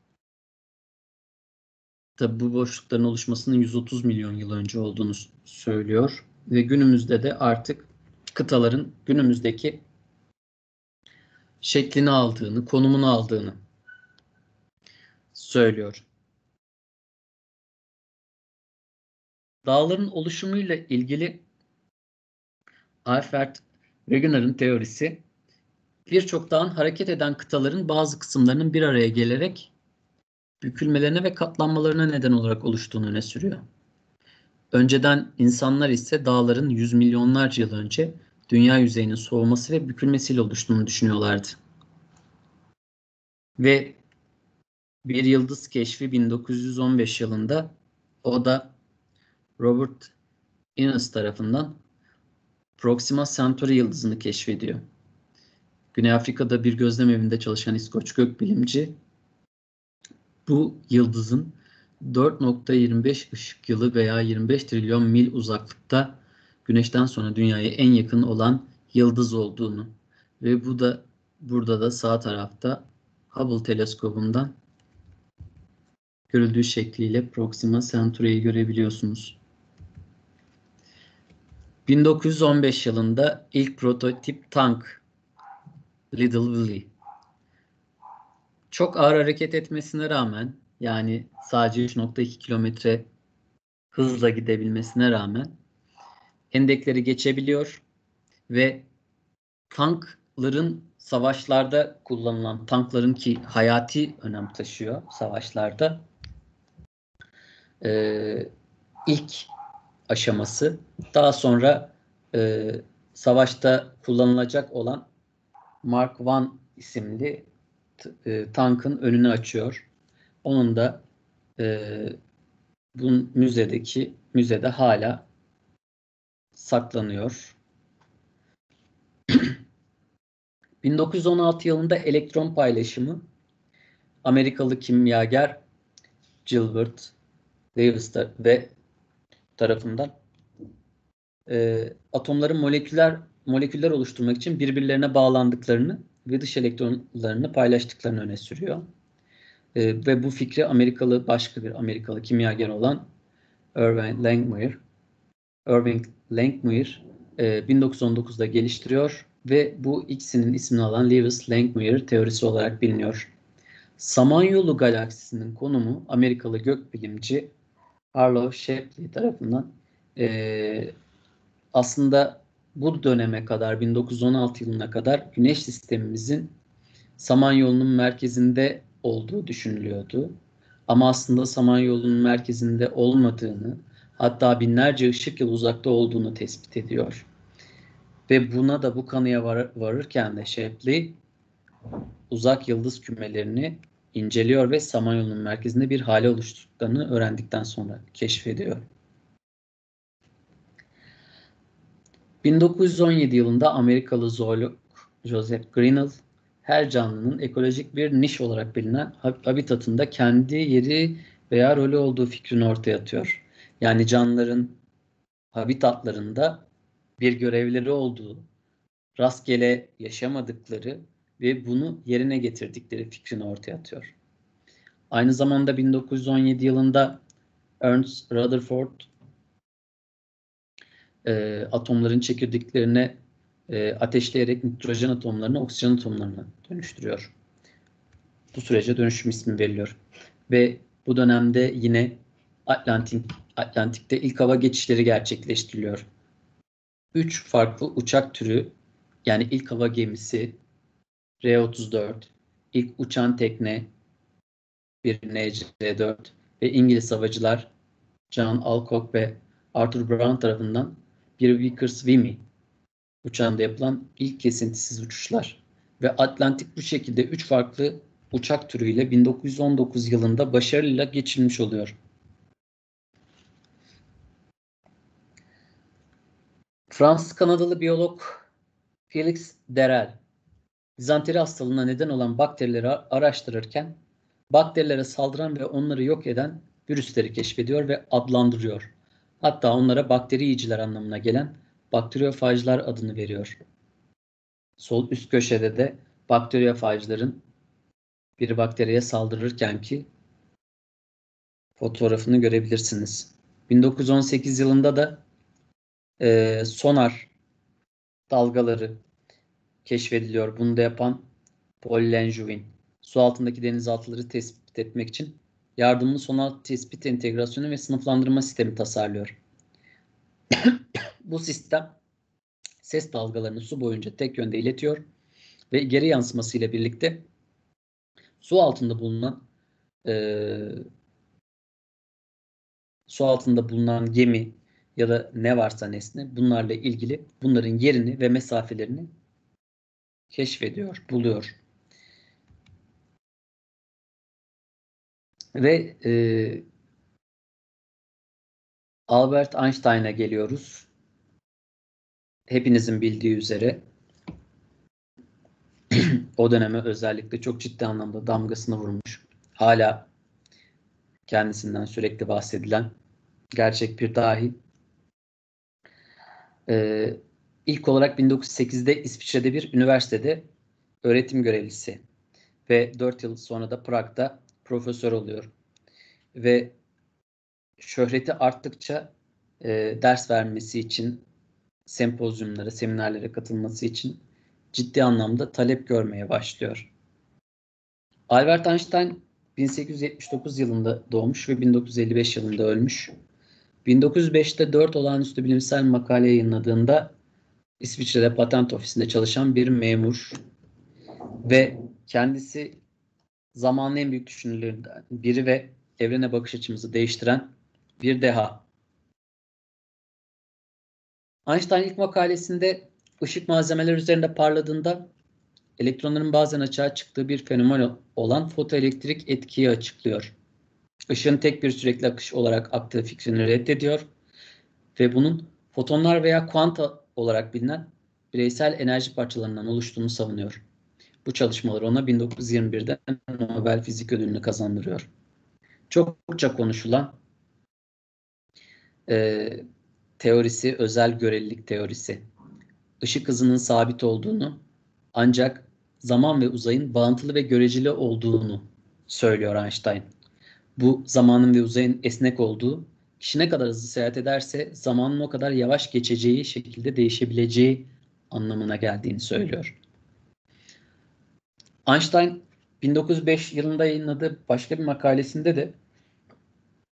tabi bu boşlukların oluşmasının yüz otuz milyon yıl önce olduğunu söylüyor ve günümüzde de artık kıtaların günümüzdeki şeklini aldığını, konumunu aldığını söylüyor. Dağların oluşumuyla ilgili Alfred Wegener'ın teorisi, birçok dağın hareket eden kıtaların bazı kısımlarının bir araya gelerek bükülmelerine ve katlanmalarına neden olarak oluştuğunu öne sürüyor. Önceden insanlar ise dağların yüz milyonlarca yıl önce dünya yüzeyinin soğuması ve bükülmesiyle oluştuğunu düşünüyorlardı. Ve bir yıldız keşfi bin dokuz yüz on beş yılında, o da Robert Innes tarafından Proxima Centauri yıldızını keşfediyor. Güney Afrika'da bir gözlem evinde çalışan İskoç gökbilimci bu yıldızın dört nokta yirmi beş ışık yılı veya yirmi beş trilyon mil uzaklıkta Güneş'ten sonra Dünya'ya en yakın olan yıldız olduğunu ve bu da burada da sağ tarafta Hubble teleskobundan görüldüğü şekliyle Proxima Centauri'yi görebiliyorsunuz. bin dokuz yüz on beş yılında ilk prototip tank Little Willie. Çok ağır hareket etmesine rağmen, yani sadece üç nokta iki kilometre hızla gidebilmesine rağmen hendekleri geçebiliyor ve tankların, savaşlarda kullanılan tankların ki hayati önem taşıyor savaşlarda, e, ilk aşaması, daha sonra e, savaşta kullanılacak olan Mark bir isimli e, tankın önünü açıyor. Onun da e, bu müzedeki müzede hala saklanıyor. bin dokuz yüz on altı yılında elektron paylaşımı, Amerikalı kimyager Gilbert Davis ve tarafından e, atomların moleküler moleküller oluşturmak için birbirlerine bağlandıklarını ve dış elektronlarını paylaştıklarını öne sürüyor. E, ve bu fikri Amerikalı başka bir Amerikalı kimyager olan Irving Langmuir, Irving Langmuir e, bin dokuz yüz on dokuzda geliştiriyor ve bu ikisinin ismini alan Lewis-Langmuir teorisi olarak biliniyor. Samanyolu galaksisinin konumu Amerikalı gökbilimci Harlow Shapley tarafından e, aslında bu döneme kadar, bin dokuz yüz on altı yılına kadar Güneş sistemimizin Samanyolu'nun merkezinde olduğu düşünülüyordu. Ama aslında Samanyolu'nun merkezinde olmadığını, hatta binlerce ışık yılı uzakta olduğunu tespit ediyor. Ve buna da bu kanıya var, varırken de Shapley uzak yıldız kümelerini inceliyor ve Samanyolu'nun merkezinde bir hale oluşturduklarını öğrendikten sonra keşfediyor. bin dokuz yüz on yedi yılında Amerikalı zoolog Joseph Grinnell, her canlının ekolojik bir niş olarak bilinen habitatında kendi yeri veya rolü olduğu fikrini ortaya atıyor. Yani canlıların habitatlarında bir görevleri olduğu, rastgele yaşamadıkları ve bunu yerine getirdikleri fikrini ortaya atıyor. Aynı zamanda bin dokuz yüz on yedi yılında Ernst Rutherford e, atomların çekirdeklerine e, ateşleyerek nitrojen atomlarını oksijen atomlarına dönüştürüyor. Bu sürece dönüşüm ismi veriliyor. Ve bu dönemde yine Atlantik, Atlantik'te ilk hava geçişleri gerçekleştiriliyor. Üç farklı uçak türü, yani ilk hava gemisi R otuz dört, ilk uçan tekne bir N C dört ve İngiliz havacılar John Alcock ve Arthur Brown tarafından bir Vickers-Vimy uçağında yapılan ilk kesintisiz uçuşlar ve Atlantik bu şekilde üç farklı uçak türüyle bin dokuz yüz on dokuz yılında başarıyla geçilmiş oluyor. Fransız-Kanadalı biyolog Felix Derel, dizanteri hastalığına neden olan bakterileri araştırırken bakterilere saldıran ve onları yok eden virüsleri keşfediyor ve adlandırıyor. Hatta onlara bakteri yiyiciler anlamına gelen bakteriyofajlar adını veriyor. Sol üst köşede de bakteriyofajların bir bakteriye saldırırken ki fotoğrafını görebilirsiniz. bin dokuz yüz on sekiz yılında da e, sonar dalgaları keşfediliyor. Bunu da yapan Paul Langevin. Su altındaki denizaltıları tespit etmek için yardımlı sonar tespit entegrasyonu ve sınıflandırma sistemi tasarlıyor. Bu sistem ses dalgalarını su boyunca tek yönde iletiyor ve geri yansıması ile birlikte su altında bulunan e, su altında bulunan gemi ya da ne varsa nesne bunlarla ilgili bunların yerini ve mesafelerini keşfediyor, buluyor. Ve e, Albert Einstein'a geliyoruz. Hepinizin bildiği üzere o döneme özellikle çok ciddi anlamda damgasını vurmuş. Hala kendisinden sürekli bahsedilen gerçek bir dahi. Ee, ilk olarak bin dokuz yüz sekizde İsviçre'de bir üniversitede öğretim görevlisi ve dört yıl sonra da Prag'da profesör oluyor. Ve şöhreti arttıkça e, ders vermesi için sempozyumlara, seminerlere katılması için ciddi anlamda talep görmeye başlıyor. Albert Einstein bin sekiz yüz yetmiş dokuz yılında doğmuş ve bin dokuz yüz elli beş yılında ölmüş. bin dokuz yüz beşte dört olağanüstü bilimsel makale yayınladığında İsviçre'de patent ofisinde çalışan bir memur ve kendisi zamanın en büyük düşünürlerinden biri ve evrene bakış açımızı değiştiren bir deha. Einstein ilk makalesinde ışık malzemeler üzerinde parladığında elektronların bazen açığa çıktığı bir fenomen olan fotoelektrik etkiyi açıklıyor. Işığın tek bir sürekli akış olarak aktığı fikrini reddediyor ve bunun fotonlar veya kuanta olarak bilinen bireysel enerji parçalarından oluştuğunu savunuyor. Bu çalışmalar ona bin dokuz yüz yirmi birde Nobel Fizik Ödülünü kazandırıyor. Çokça konuşulan e, teorisi özel görelilik teorisi. Işık hızının sabit olduğunu ancak zaman ve uzayın bağıntılı ve göreceli olduğunu söylüyor Einstein. Bu zamanın ve uzayın esnek olduğu, kişi ne kadar hızlı seyahat ederse zamanın o kadar yavaş geçeceği şekilde değişebileceği anlamına geldiğini söylüyor. Einstein bin dokuz yüz beş yılında yayınladığı başka bir makalesinde de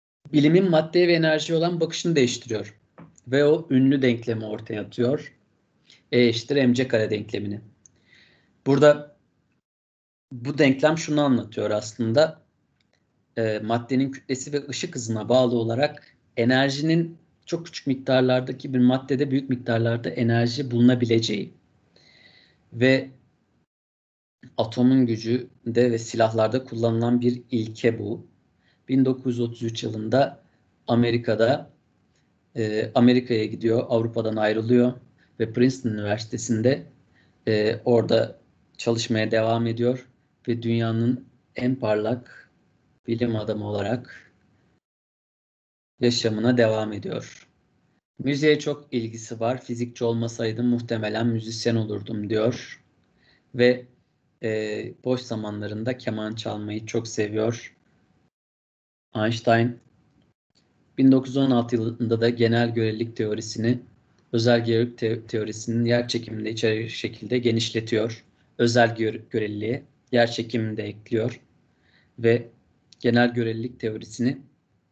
bilimin maddeye ve enerjiye olan bakışını değiştiriyor ve o ünlü denklemi ortaya atıyor. E eşittir mc kare denklemini. Burada bu denklem şunu anlatıyor aslında. E, maddenin kütlesi ve ışık hızına bağlı olarak enerjinin çok küçük miktarlardaki bir maddede büyük miktarlarda enerji bulunabileceği ve atomun gücünde ve silahlarda kullanılan bir ilke bu. bin dokuz yüz otuz üç yılında Amerika'da e, Amerika'ya gidiyor, Avrupa'dan ayrılıyor ve Princeton Üniversitesi'nde e, orada çalışmaya devam ediyor ve dünyanın en parlak bilim adamı olarak yaşamına devam ediyor. Müziğe çok ilgisi var. Fizikçi olmasaydım muhtemelen müzisyen olurdum diyor. Ve e, boş zamanlarında keman çalmayı çok seviyor. Einstein bin dokuz yüz on altı yılında da genel görelilik teorisini, özel görelilik te- teorisinin yer çekiminde içeri şekilde genişletiyor. Özel gö- göreliliğe yer çekimini de ekliyor ve genel görelilik teorisini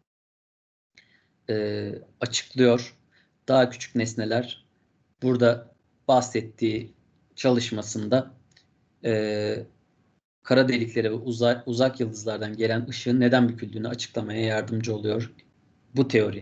e, açıklıyor. Daha küçük nesneler burada bahsettiği çalışmasında e, kara deliklere ve uzak, uzak yıldızlardan gelen ışığın neden büküldüğünü açıklamaya yardımcı oluyor bu teori.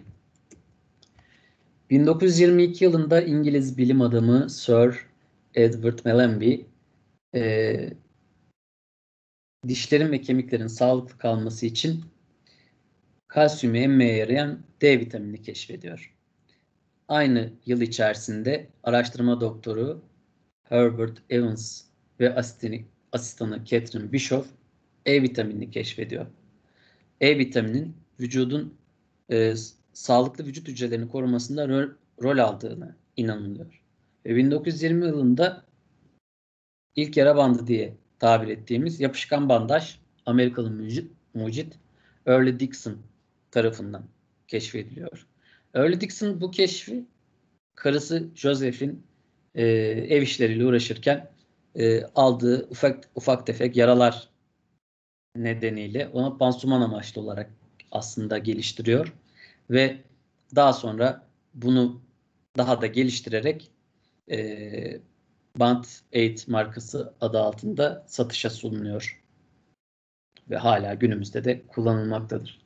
bin dokuz yüz yirmi iki yılında İngiliz bilim adamı Sir Edward Mellanby e, dişlerin ve kemiklerin sağlıklı kalması için kalsiyumu emmeye yarayan D vitaminini keşfediyor. Aynı yıl içerisinde araştırma doktoru Herbert Evans ve asistanı, asistanı Catherine Bishop E vitaminini keşfediyor. E vitaminin vücudun e, sağlıklı vücut hücrelerini korumasında rol, rol aldığına inanılıyor. Ve bin dokuz yüz yirmi yılında ilk yara bandı diye tabir ettiğimiz yapışkan bandaj Amerikalı mucit, mucit Early Dixon tarafından keşfediliyor. Early Dixon bu keşfi karısı Joseph'in e, ev işleriyle uğraşırken e, aldığı ufak ufak tefek yaralar nedeniyle ona pansuman amaçlı olarak aslında geliştiriyor ve daha sonra bunu daha da geliştirerek e, Band Aid markası adı altında satışa sunuluyor ve hala günümüzde de kullanılmaktadır.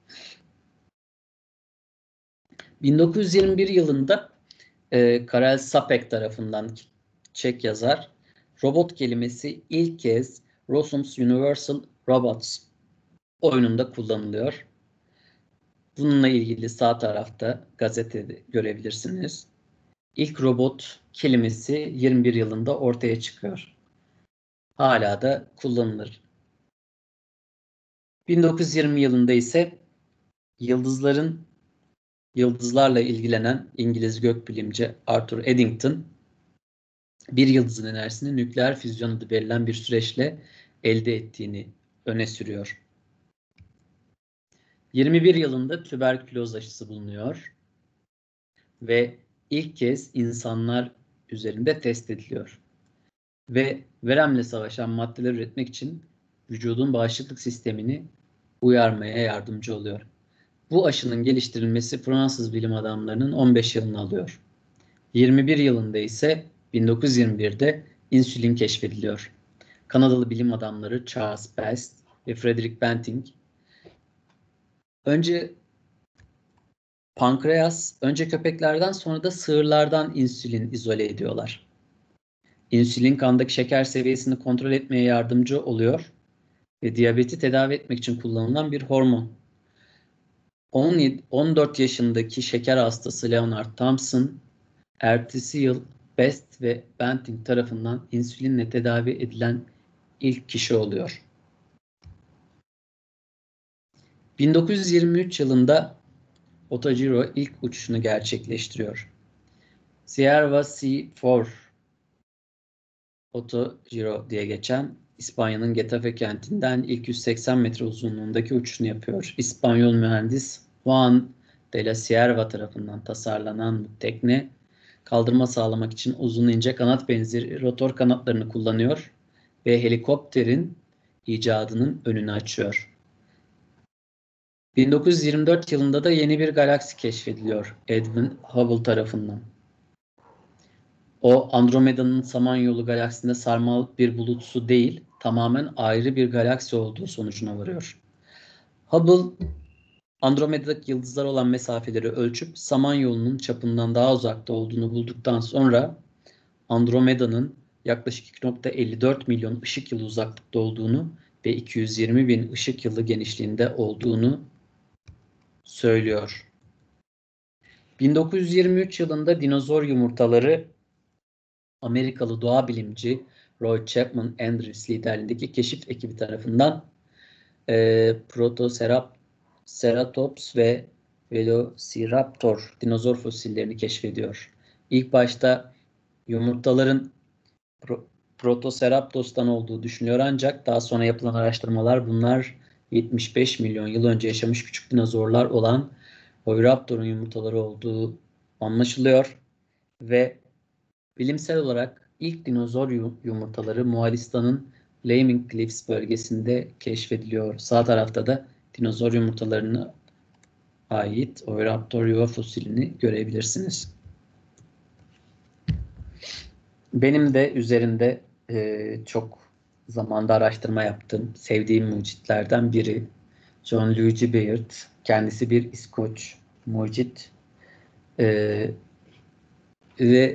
bin dokuz yüz yirmi bir yılında e, Karel Čapek tarafından Çek yazar robot kelimesi ilk kez Rossum's Universal Robots oyununda kullanılıyor. Bununla ilgili sağ tarafta gazetede görebilirsiniz. İlk robot kelimesi yirmi bir yılında ortaya çıkıyor. Hala da kullanılır. bin dokuz yüz yirmi yılında ise yıldızların yıldızlarla ilgilenen İngiliz gökbilimci Arthur Eddington bir yıldızın enerjisini nükleer füzyon adı verilen bir süreçle elde ettiğini öne sürüyor. yirmi bir yılında tüberküloz aşısı bulunuyor ve ilk kez insanlar üzerinde test ediliyor. Ve veremle savaşan maddeler üretmek için vücudun bağışıklık sistemini uyarmaya yardımcı oluyor. Bu aşının geliştirilmesi Fransız bilim adamlarının on beş yılını alıyor. yirmi bir yılında ise bin dokuz yüz yirmi birde insülin keşfediliyor. Kanadalı bilim adamları Charles Best ve Frederick Banting önce pankreas, önce köpeklerden sonra da sığırlardan insülin izole ediyorlar. İnsülin kandaki şeker seviyesini kontrol etmeye yardımcı oluyor ve diyabeti tedavi etmek için kullanılan bir hormon. on yedi, on dört yaşındaki şeker hastası Leonard Thompson, ertesi yıl Best ve Banting tarafından insülinle tedavi edilen ilk kişi oluyor. bin dokuz yüz yirmi üç yılında Autogiro ilk uçuşunu gerçekleştiriyor. Sierra C dört Autogiro diye geçen İspanya'nın Getafe kentinden ilk yüz seksen metre uzunluğundaki uçuşunu yapıyor. İspanyol mühendis Juan de la Sierva tarafından tasarlanan bu tekne kaldırma sağlamak için uzun ince kanat benzeri rotor kanatlarını kullanıyor ve helikopterin icadının önünü açıyor. bin dokuz yüz yirmi dört yılında da yeni bir galaksi keşfediliyor Edwin Hubble tarafından. O Andromeda'nın Samanyolu galaksisinde sarmal bir bulutsu değil, tamamen ayrı bir galaksi olduğu sonucuna varıyor. Hubble, Andromeda'daki yıldızlar olan mesafeleri ölçüp Samanyolu'nun çapından daha uzakta olduğunu bulduktan sonra Andromeda'nın yaklaşık iki nokta elli dört milyon ışık yılı uzaklıkta olduğunu ve iki yüz yirmi bin ışık yılı genişliğinde olduğunu söylüyor. bin dokuz yüz yirmi üç yılında dinozor yumurtaları Amerikalı doğa bilimci Roy Chapman Andrews liderliğindeki keşif ekibi tarafından e, Protoceratops ve Velociraptor dinozor fosillerini keşfediyor. İlk başta yumurtaların Pro Protoceraptos'tan olduğu düşünülüyor ancak daha sonra yapılan araştırmalar bunlar yetmiş beş milyon yıl önce yaşamış küçük dinozorlar olan Oviraptor'un yumurtaları olduğu anlaşılıyor ve bilimsel olarak ilk dinozor yumurtaları Moğolistan'ın Flaming Cliffs bölgesinde keşfediliyor. Sağ tarafta da dinozor yumurtalarına ait Oviraptor yuva fosilini görebilirsiniz. Benim de üzerinde e, çok zamanda araştırma yaptığım, sevdiğim mucitlerden biri John Luigi Baird. Kendisi bir İskoç mucit e, ve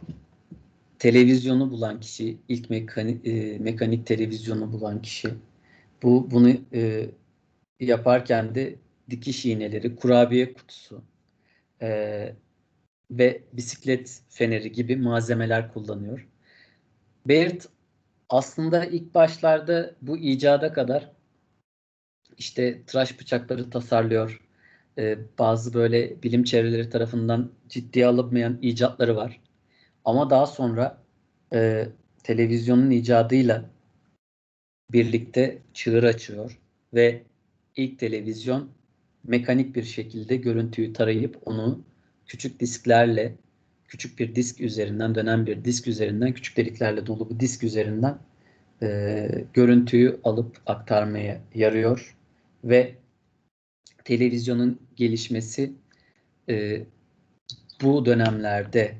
televizyonu bulan kişi, ilk mekanik, e, mekanik televizyonu bulan kişi. Bu bunu e, yaparken de dikiş iğneleri, kurabiye kutusu e, ve bisiklet feneri gibi malzemeler kullanıyor. Baird aslında ilk başlarda bu icada kadar işte tıraş bıçakları tasarlıyor. Ee, bazı böyle bilim çevreleri tarafından ciddiye alınmayan icatları var. Ama daha sonra e, televizyonun icadıyla birlikte çığır açıyor ve ilk televizyon mekanik bir şekilde görüntüyü tarayıp onu küçük disklerle, küçük bir disk üzerinden dönen bir disk üzerinden, küçük deliklerle dolu bu disk üzerinden e, görüntüyü alıp aktarmaya yarıyor ve televizyonun gelişmesi e, bu dönemlerde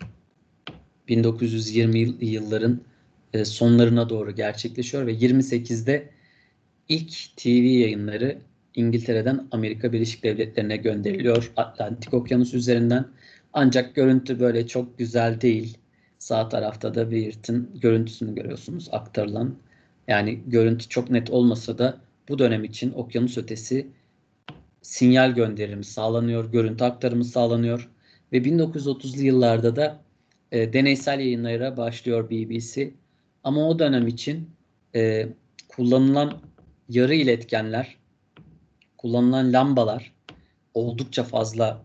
bin dokuz yüz yirmili yılların e, sonlarına doğru gerçekleşiyor ve yirmi sekizde ilk T V yayınları İngiltere'den Amerika Birleşik Devletleri'ne gönderiliyor Atlantik Okyanusu üzerinden. Ancak görüntü böyle çok güzel değil. Sağ tarafta da Baird'in görüntüsünü görüyorsunuz aktarılan. Yani görüntü çok net olmasa da bu dönem için okyanus ötesi sinyal gönderimi sağlanıyor, görüntü aktarımı sağlanıyor ve bin dokuz yüz otuzlu yıllarda da e, deneysel yayınlara başlıyor B B C. Ama o dönem için e, kullanılan yarı iletkenler, kullanılan lambalar oldukça fazla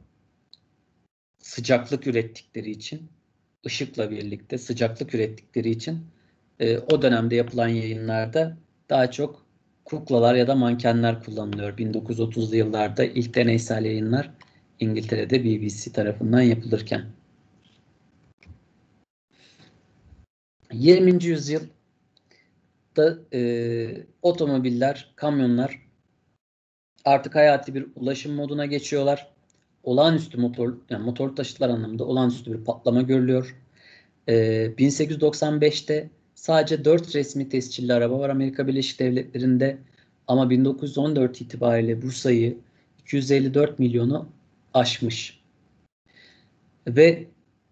sıcaklık ürettikleri için, ışıkla birlikte sıcaklık ürettikleri için e, o dönemde yapılan yayınlarda daha çok kuklalar ya da mankenler kullanılıyor. bin dokuz yüz otuzlu yıllarda ilk deneysel yayınlar İngiltere'de B B C tarafından yapılırken. yirminci yüzyılda e, otomobiller, kamyonlar artık hayati bir ulaşım moduna geçiyorlar. Olağanüstü motor, yani motor taşıtlar anlamında olağanüstü bir patlama görülüyor. Ee, bin sekiz yüz doksan beşte sadece dört resmi tescilli araba var Amerika Birleşik Devletleri'nde. Ama bin dokuz yüz on dört itibariyle bu sayı iki yüz elli dört milyonu aşmış. Ve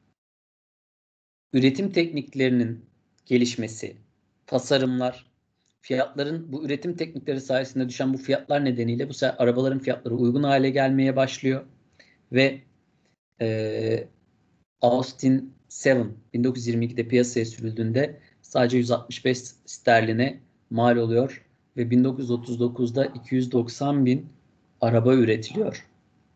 üretim tekniklerinin gelişmesi, tasarımlar, fiyatların bu üretim teknikleri sayesinde düşen bu fiyatlar nedeniyle bu sefer arabaların fiyatları uygun hale gelmeye başlıyor. Ve e, Austin yedi bin dokuz yüz yirmi ikide piyasaya sürüldüğünde sadece yüz altmış beş sterline mal oluyor ve bin dokuz yüz otuz dokuzda iki yüz doksan bin araba üretiliyor.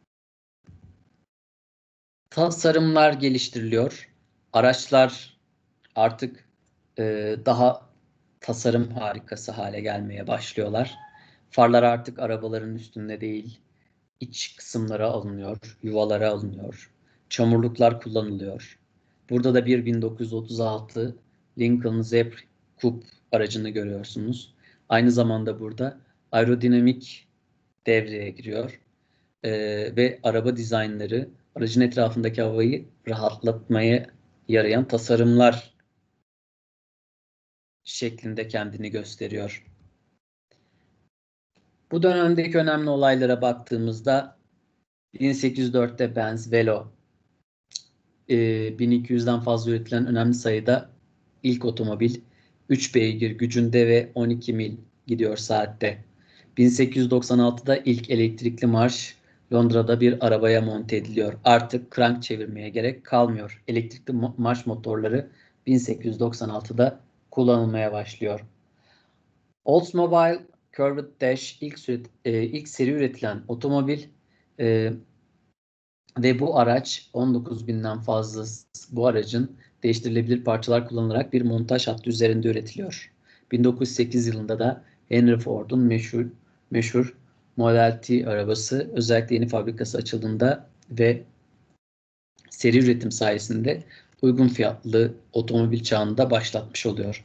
Tasarımlar geliştiriliyor. Araçlar artık e, daha tasarım harikası hale gelmeye başlıyorlar. Farlar artık arabaların üstünde değil, iç kısımlara alınıyor, yuvalara alınıyor. Çamurluklar kullanılıyor. Burada da bir bin dokuz yüz otuz altı Lincoln Zephyr Coupe aracını görüyorsunuz. Aynı zamanda burada aerodinamik devreye giriyor. Ee, ve araba dizaynları aracın etrafındaki havayı rahatlatmaya yarayan tasarımlar şeklinde kendini gösteriyor. Bu dönemdeki önemli olaylara baktığımızda bin sekiz yüz dörtte Benz Velo, bin iki yüzden fazla üretilen önemli sayıda ilk otomobil, üç beygir gücünde ve on iki mil gidiyor saatte. bin sekiz yüz doksan altıda ilk elektrikli marş Londra'da bir arabaya monte ediliyor. Artık krank çevirmeye gerek kalmıyor. Elektrikli marş motorları bin sekiz yüz doksan altıda kullanılmaya başlıyor. Oldsmobile Corvette Dash ilk, süre, e, ilk seri üretilen otomobil e, ve bu araç on dokuz binden fazla bu aracın değiştirilebilir parçalar kullanılarak bir montaj hattı üzerinde üretiliyor. bin dokuz yüz sekiz yılında da Henry Ford'un meşhur meşhur Model T arabası özellikle yeni fabrikası açıldığında ve seri üretim sayesinde uygun fiyatlı otomobil çağını da başlatmış oluyor.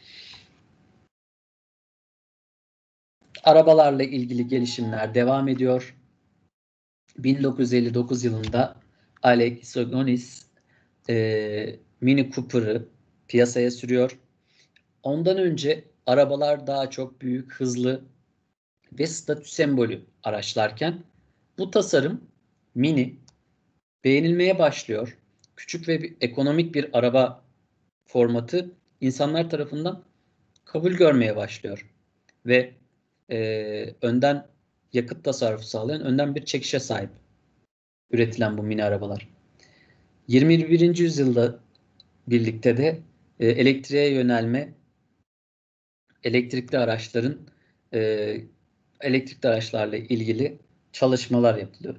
Arabalarla ilgili gelişimler devam ediyor. bin dokuz yüz elli dokuz yılında Alex Isogonis e, Mini Cooper'ı piyasaya sürüyor. Ondan önce arabalar daha çok büyük, hızlı ve statü sembolü araçlarken bu tasarım Mini beğenilmeye başlıyor. Küçük ve bir, ekonomik bir araba formatı insanlar tarafından kabul görmeye başlıyor. Ve e, önden yakıt tasarrufu sağlayan önden bir çekişe sahip üretilen bu mini arabalar. yirmi birinci yüzyılda birlikte de e, elektriğe yönelme, elektrikli araçların e, elektrikli araçlarla ilgili çalışmalar yapılıyor.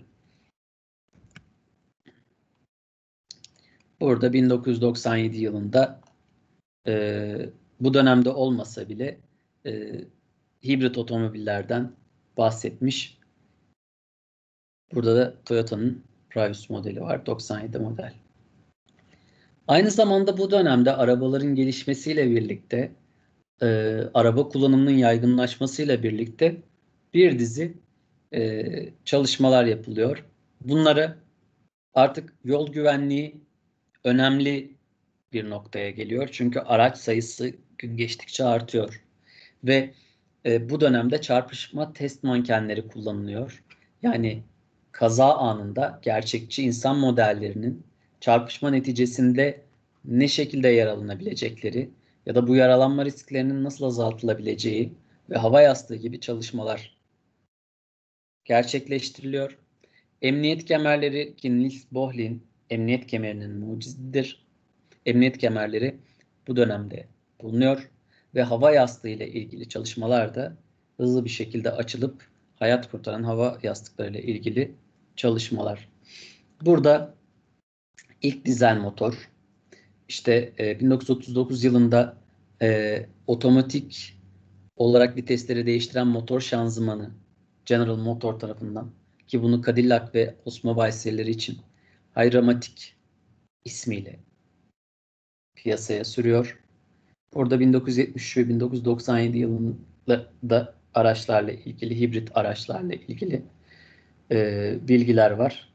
Burada bin dokuz yüz doksan yedi yılında e, bu dönemde olmasa bile e, hibrit otomobillerden bahsetmiş. Burada da Toyota'nın Prius modeli var, doksan yedi model. Aynı zamanda bu dönemde arabaların gelişmesiyle birlikte, e, araba kullanımının yaygınlaşmasıyla birlikte bir dizi e, çalışmalar yapılıyor. Bunlara artık yol güvenliği önemli bir noktaya geliyor. Çünkü araç sayısı gün geçtikçe artıyor. Ve e, bu dönemde çarpışma test mankenleri kullanılıyor. Yani kaza anında gerçekçi insan modellerinin çarpışma neticesinde ne şekilde yaralanabilecekleri ya da bu yaralanma risklerinin nasıl azaltılabileceği ve hava yastığı gibi çalışmalar gerçekleştiriliyor. Emniyet kemerleri ki Niels Bohlin emniyet kemerinin mucididir. Emniyet kemerleri bu dönemde bulunuyor ve hava yastığı ile ilgili çalışmalar da hızlı bir şekilde açılıp hayat kurtaran hava yastıkları ile ilgili çalışmalar. Burada ilk dizel motor, işte e, bin dokuz yüz otuz dokuz yılında e, otomatik olarak vitesleri değiştiren motor şanzımanı General Motor tarafından, ki bunu Cadillac ve Oldsmobile serileri için Hydramatic ismiyle piyasaya sürüyor. Burada bin dokuz yüz yetmiş üç ve bin dokuz yüz doksan yedi yılında araçlarla ilgili, hibrit araçlarla ilgili e, bilgiler var.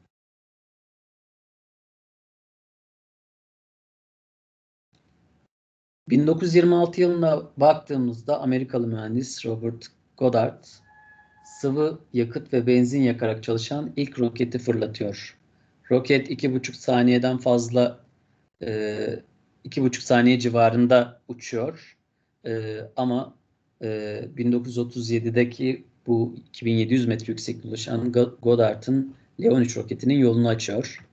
bin dokuz yüz yirmi altı yılına baktığımızda Amerikalı mühendis Robert Goddard sıvı yakıt ve benzin yakarak çalışan ilk roketi fırlatıyor. Roket iki buçuk saniyeden fazla e, iki buçuk saniye civarında uçuyor. E, ama e, bin dokuz yüz otuz yedideki bu iki bin yedi yüz metre yüksekliğe ulaşan Goddard'ın L on üç roketinin yolunu açıyor.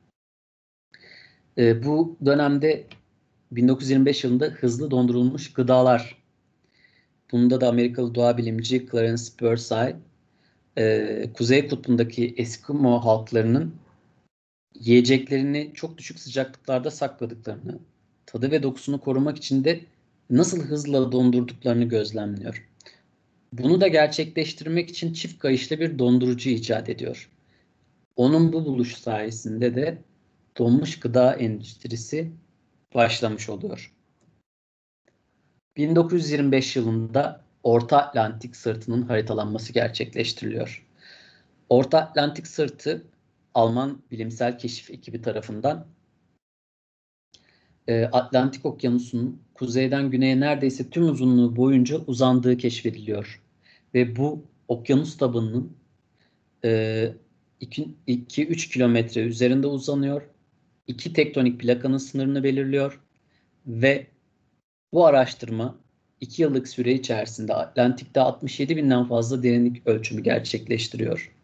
E, bu dönemde bin dokuz yüz yirmi beş yılında hızlı dondurulmuş gıdalar. Bunda da Amerikalı doğa bilimci Clarence Persay, e, Kuzey Kutbu'ndaki Eskimo halklarının yiyeceklerini çok düşük sıcaklıklarda sakladıklarını, tadı ve dokusunu korumak için de nasıl hızla dondurduklarını gözlemliyor. Bunu da gerçekleştirmek için çift kayışlı bir dondurucu icat ediyor. Onun bu buluş sayesinde de donmuş gıda endüstrisi başlamış oluyor. bin dokuz yüz yirmi beş yılında Orta Atlantik sırtının haritalanması gerçekleştiriliyor. Orta Atlantik sırtı Alman bilimsel keşif ekibi tarafından e, Atlantik Okyanusu'nun kuzeyden güneye neredeyse tüm uzunluğu boyunca uzandığı keşfediliyor. Ve bu okyanus tabanının e, iki üç kilometre üzerinde uzanıyor. İki tektonik plakanın sınırını belirliyor ve bu araştırma iki yıllık süre içerisinde Atlantik'te altmış yedi binden fazla derinlik ölçümü gerçekleştiriyor.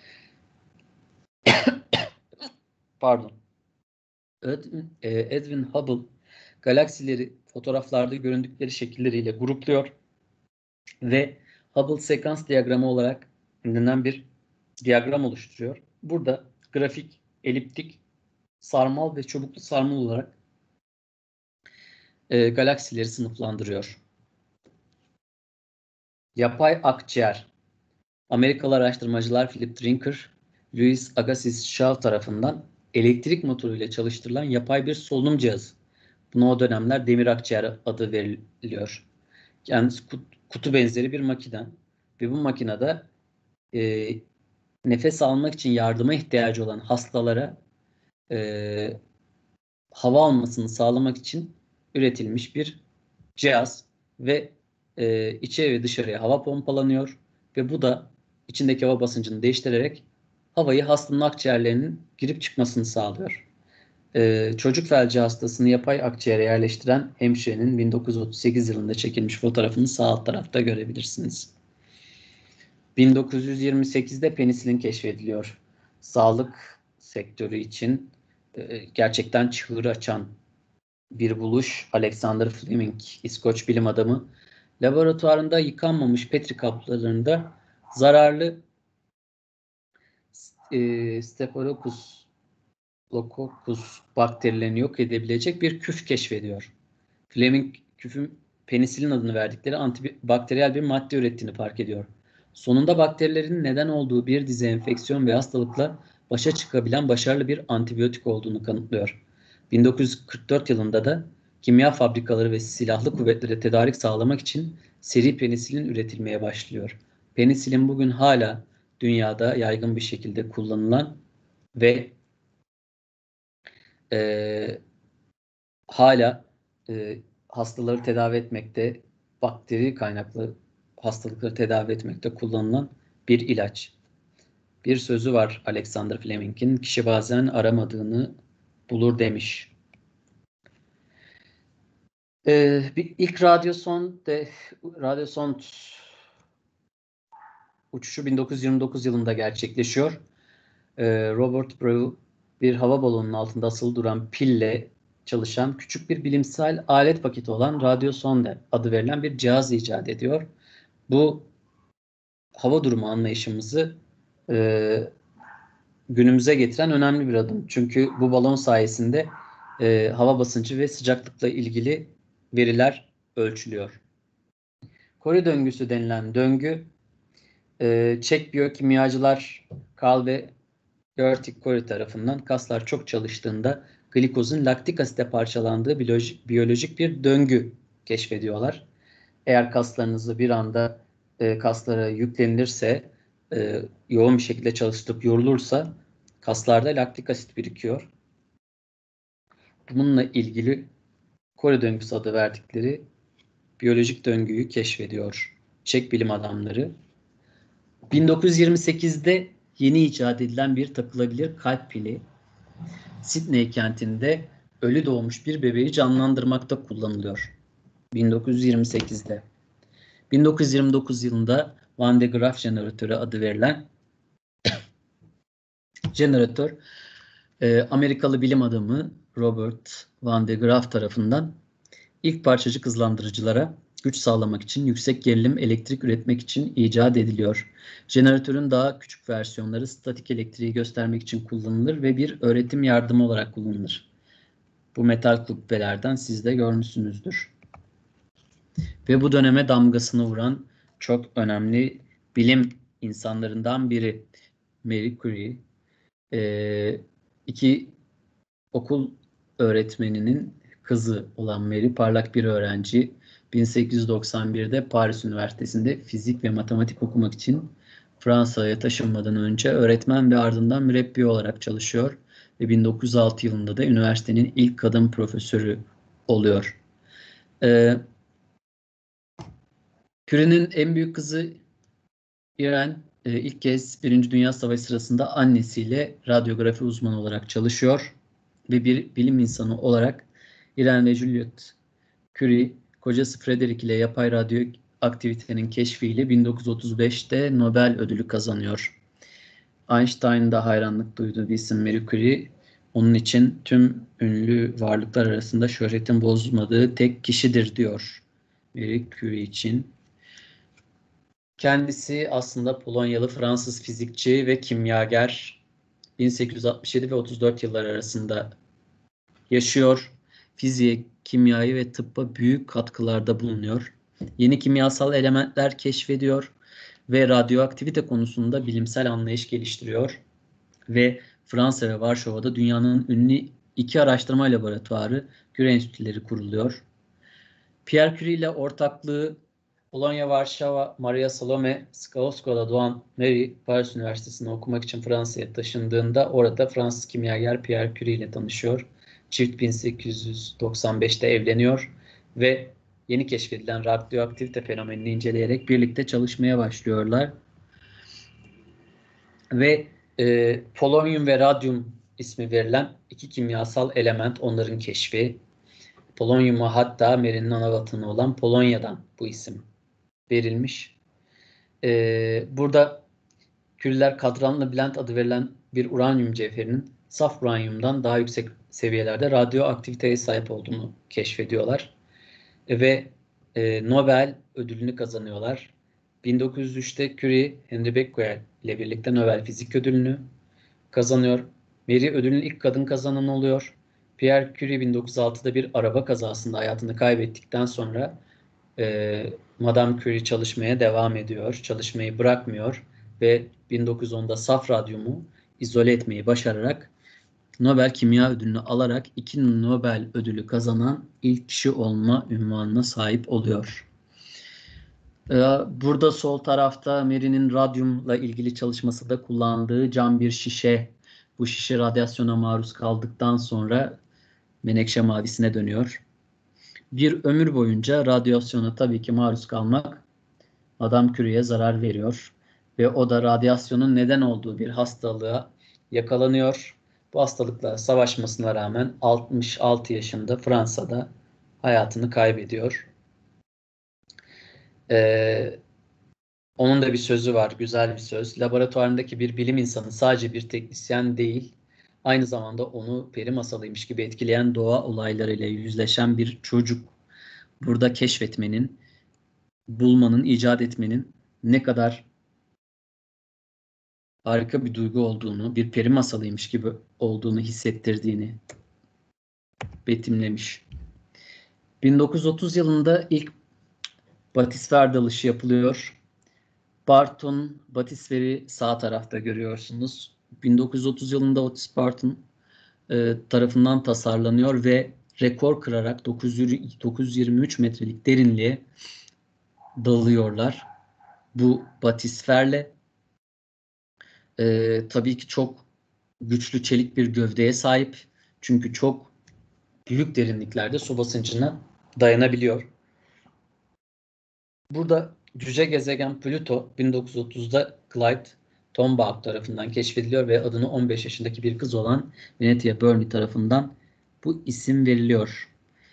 Pardon. Edwin, Edwin Hubble galaksileri fotoğraflarda göründükleri şekilleriyle grupluyor ve Hubble sekans diyagramı olarak bilinen bir diyagram oluşturuyor. Burada grafik, eliptik, sarmal ve çubuklu sarmal olarak e, galaksileri sınıflandırıyor. Yapay akciğer. Amerikalı araştırmacılar Philip Drinker, Louis Agassiz Shaw tarafından elektrik motoruyla çalıştırılan yapay bir solunum cihazı. Buna o dönemler demir akciğer adı veriliyor. Kendisi kutu benzeri bir makine ve bu makinede e, nefes almak için yardıma ihtiyacı olan hastalara e, hava almasını sağlamak için üretilmiş bir cihaz ve e, içe ve dışarıya hava pompalanıyor ve bu da içindeki hava basıncını değiştirerek havayı hastanın akciğerlerinin girip çıkmasını sağlıyor. Ee, çocuk felci hastasını yapay akciğere yerleştiren hemşirenin bin dokuz yüz otuz sekiz yılında çekilmiş fotoğrafını sağ alt tarafta görebilirsiniz. bin dokuz yüz yirmi sekizde penisilin keşfediliyor. Sağlık sektörü için e, gerçekten çığır açan bir buluş. Alexander Fleming, İskoç bilim adamı, laboratuvarında yıkanmamış Petri kaplarında zararlı e, Staphylococcus Staphylococcus bakterilerini yok edebilecek bir küf keşfediyor. Fleming küfün penisilin adını verdikleri antibakteriyel bir madde ürettiğini fark ediyor. Sonunda bakterilerin neden olduğu bir dizi enfeksiyon ve hastalıkla başa çıkabilen başarılı bir antibiyotik olduğunu kanıtlıyor. bin dokuz yüz kırk dört yılında da kimya fabrikaları ve silahlı kuvvetlere tedarik sağlamak için seri penisilin üretilmeye başlıyor. Penisilin bugün hala dünyada yaygın bir şekilde kullanılan ve e, hala e, hastaları tedavi etmekte, bakteri kaynaklı hastalıkları tedavi etmekte kullanılan bir ilaç. Bir sözü var Alexander Fleming'in, kişi bazen aramadığını bulur demiş. Ee, bir ilk radyosond de radyosond uçuşu bin dokuz yüz yirmi dokuz yılında gerçekleşiyor. Ee, Robert Brew bir hava balonunun altında asılı duran pille çalışan küçük bir bilimsel alet paketi olan radyosonde adı verilen bir cihaz icat ediyor. Bu hava durumu anlayışımızı e, günümüze getiren önemli bir adım. Çünkü bu balon sayesinde e, hava basıncı ve sıcaklıkla ilgili veriler ölçülüyor. Kore döngüsü denilen döngü e, Çek biyokimyacılar Karl ve Gertig Kore tarafından kaslar çok çalıştığında glikozun laktik asite parçalandığı biyolojik, biyolojik bir döngü keşfediyorlar. Eğer kaslarınızı bir anda e, kaslara yüklenilirse, e, yoğun bir şekilde çalıştırıp yorulursa kaslarda laktik asit birikiyor. Bununla ilgili Kore döngüsü adı verdikleri biyolojik döngüyü keşfediyor Çek bilim adamları. bin dokuz yüz yirmi sekizde yeni icat edilen bir takılabilir kalp pili Sydney kentinde ölü doğmuş bir bebeği canlandırmakta kullanılıyor. bin dokuz yüz yirmi sekizde. bin dokuz yüz yirmi dokuz yılında Van de Graaff jeneratörü adı verilen jeneratör e, Amerikalı bilim adamı Robert Van de Graaff tarafından ilk parçacık hızlandırıcılara güç sağlamak için yüksek gerilim elektrik üretmek için icat ediliyor. Jeneratörün daha küçük versiyonları statik elektriği göstermek için kullanılır ve bir öğretim yardımı olarak kullanılır. Bu metal kubbelerden siz de görmüşsünüzdür. Ve bu döneme damgasını vuran çok önemli bilim insanlarından biri Marie Curie. Ee, iki okul öğretmeninin kızı olan Marie parlak bir öğrenci. bin sekiz yüz doksan birde Paris Üniversitesi'nde fizik ve matematik okumak için Fransa'ya taşınmadan önce öğretmen ve ardından mürebbi olarak çalışıyor ve bin dokuz yüz altı yılında da üniversitenin ilk kadın profesörü oluyor. Ee, Curie'nin en büyük kızı Irene e, ilk kez Birinci Dünya Savaşı sırasında annesiyle radyografi uzmanı olarak çalışıyor ve bir bilim insanı olarak Irene ve Juliet Curie, kocası Frederick ile yapay radyoaktivitenin keşfiyle bin dokuz yüz otuz beşte Nobel ödülü kazanıyor. Einstein'ın da hayranlık duyduğu bir isim Marie Curie, onun için tüm ünlü varlıklar arasında şöhretin bozmadığı tek kişidir diyor Marie Curie için. Kendisi aslında Polonyalı Fransız fizikçi ve kimyager. bin sekiz yüz altmış yedi ve otuz dört yıllar arasında yaşıyor. Fiziğe, kimyayı ve tıbba büyük katkılarda bulunuyor. Yeni kimyasal elementler keşfediyor ve radyoaktivite konusunda bilimsel anlayış geliştiriyor. Ve Fransa ve Varşova'da dünyanın ünlü iki araştırma laboratuvarı, Curie Enstitüleri kuruluyor. Pierre Curie ile ortaklığı Polonya, Varşova, Maria Salome Skłodowska'da doğan Mary, Paris Üniversitesi'ne okumak için Fransa'ya taşındığında orada Fransız kimyager Pierre Curie ile tanışıyor. Çift bin sekiz yüz doksan beşte evleniyor ve yeni keşfedilen radyoaktivite fenomenini inceleyerek birlikte çalışmaya başlıyorlar. Ve e, polonyum ve radyum ismi verilen iki kimyasal element onların keşfi. Polonyuma hatta Mary'nin ana vatanı olan Polonya'dan bu isim verilmiş. Ee, burada Curie'ler kadranlı Bland adı verilen bir uranyum cevherinin saf uranyumdan daha yüksek seviyelerde radyoaktiviteye sahip olduğunu keşfediyorlar. E, ve e, Nobel ödülünü kazanıyorlar. bin dokuz yüz üçte Curie, Henry Becquerel ile birlikte Nobel Fizik Ödülünü kazanıyor. Mary ödülün ilk kadın kazananı oluyor. Pierre Curie bin dokuz yüz altıda bir araba kazasında hayatını kaybettikten sonra e, Madame Curie çalışmaya devam ediyor. Çalışmayı bırakmıyor ve bin dokuz yüz onda saf radyumu izole etmeyi başararak Nobel Kimya Ödülünü alarak iki Nobel ödülü kazanan ilk kişi olma unvanına sahip oluyor. Burada sol tarafta Mary'nin radyumla ilgili çalışmasında kullandığı cam bir şişe. Bu şişe radyasyona maruz kaldıktan sonra menekşe mavisine dönüyor. Bir ömür boyunca radyasyona tabii ki maruz kalmak Madame Curie'ye zarar veriyor. Ve o da radyasyonun neden olduğu bir hastalığa yakalanıyor. Bu hastalıkla savaşmasına rağmen altmış altı yaşında Fransa'da hayatını kaybediyor. Ee, onun da bir sözü var, güzel bir söz. Laboratuvarındaki bir bilim insanı sadece bir teknisyen değil, aynı zamanda onu peri masalıymış gibi etkileyen doğa olaylarıyla yüzleşen bir çocuk. Burada keşfetmenin, bulmanın, icat etmenin ne kadar harika bir duygu olduğunu, bir peri masalıymış gibi olduğunu hissettirdiğini betimlemiş. bin dokuz yüz otuz yılında ilk batisfer dalışı yapılıyor. Barton batisferi sağ tarafta görüyorsunuz. bin dokuz yüz otuz yılında Otis Barton e, tarafından tasarlanıyor ve rekor kırarak dokuz yüz yirmi üç metrelik derinliğe dalıyorlar. Bu batisferle e, tabii ki çok güçlü çelik bir gövdeye sahip. Çünkü çok büyük derinliklerde su basıncına dayanabiliyor. Burada cüce gezegen Plüto bin dokuz yüz otuzda Clyde Tombaugh tarafından keşfediliyor ve adını on beş yaşındaki bir kız olan Venetia Burney tarafından bu isim veriliyor.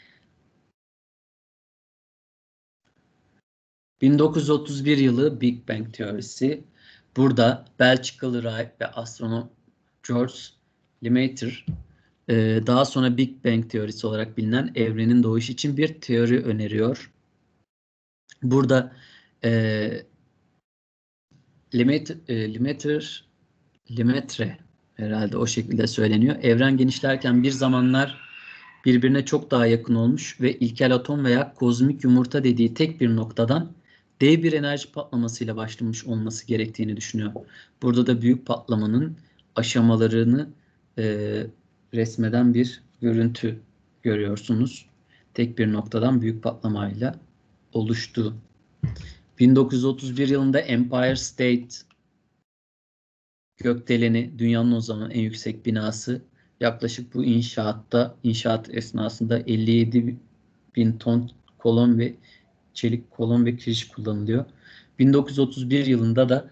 bin dokuz yüz otuz bir yılı Big Bang teorisi. Burada Belçikalı rahip ve astronom George Lemaitre daha sonra Big Bang teorisi olarak bilinen evrenin doğuşu için bir teori öneriyor. Burada e, Lemaitre, e, Lemaitre, Lemaitre herhalde o şekilde söyleniyor. Evren genişlerken bir zamanlar birbirine çok daha yakın olmuş ve ilkel atom veya kozmik yumurta dediği tek bir noktadan dev bir enerji patlamasıyla başlamış olması gerektiğini düşünüyor. Burada da büyük patlamanın aşamalarını e, resmeden bir görüntü görüyorsunuz. Tek bir noktadan büyük patlamayla oluştu. bin dokuz yüz otuz bir yılında Empire State Gökdeleni dünyanın o zaman en yüksek binası yaklaşık bu inşaatta inşaat esnasında elli yedi bin ton kolon ve çelik kolon ve kiriş kullanılıyor. bin dokuz yüz otuz bir yılında da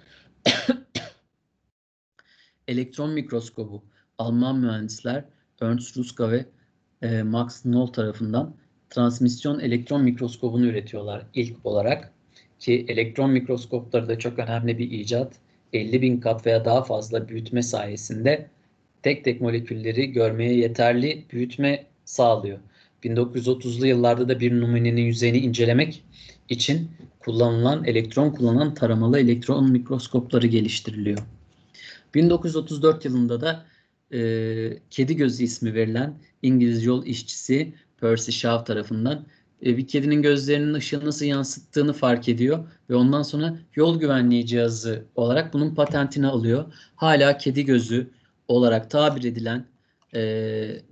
elektron mikroskobu Alman mühendisler Ernst Ruska ve e, Max Noll tarafından transmisyon elektron mikroskobunu üretiyorlar ilk olarak. Ki elektron mikroskopları da çok önemli bir icat. elli bin kat veya daha fazla büyütme sayesinde tek tek molekülleri görmeye yeterli büyütme sağlıyor. bin dokuz yüz otuzlu yıllarda da bir numunenin yüzeyini incelemek için kullanılan elektron kullanan taramalı elektron mikroskopları geliştiriliyor. bin dokuz yüz otuz dört yılında da e, kedi gözü ismi verilen İngiliz yol işçisi Percy Shaw tarafından e, bir kedinin gözlerinin ışığı nasıl yansıttığını fark ediyor ve ondan sonra yol güvenliği cihazı olarak bunun patentini alıyor. Hala kedi gözü olarak tabir edilen e,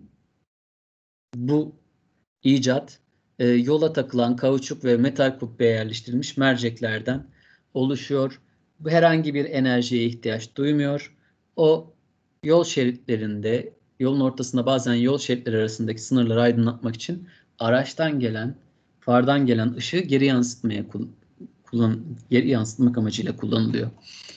bu icat e, yola takılan kauçuk ve metal kubbeye yerleştirilmiş merceklerden oluşuyor. Bu herhangi bir enerjiye ihtiyaç duymuyor. O yol şeritlerinde, yolun ortasında bazen yol şeritleri arasındaki sınırları aydınlatmak için araçtan gelen, fardan gelen ışığı geri yansıtmaya kullan, geri yansıtmak amacıyla kullanılıyor.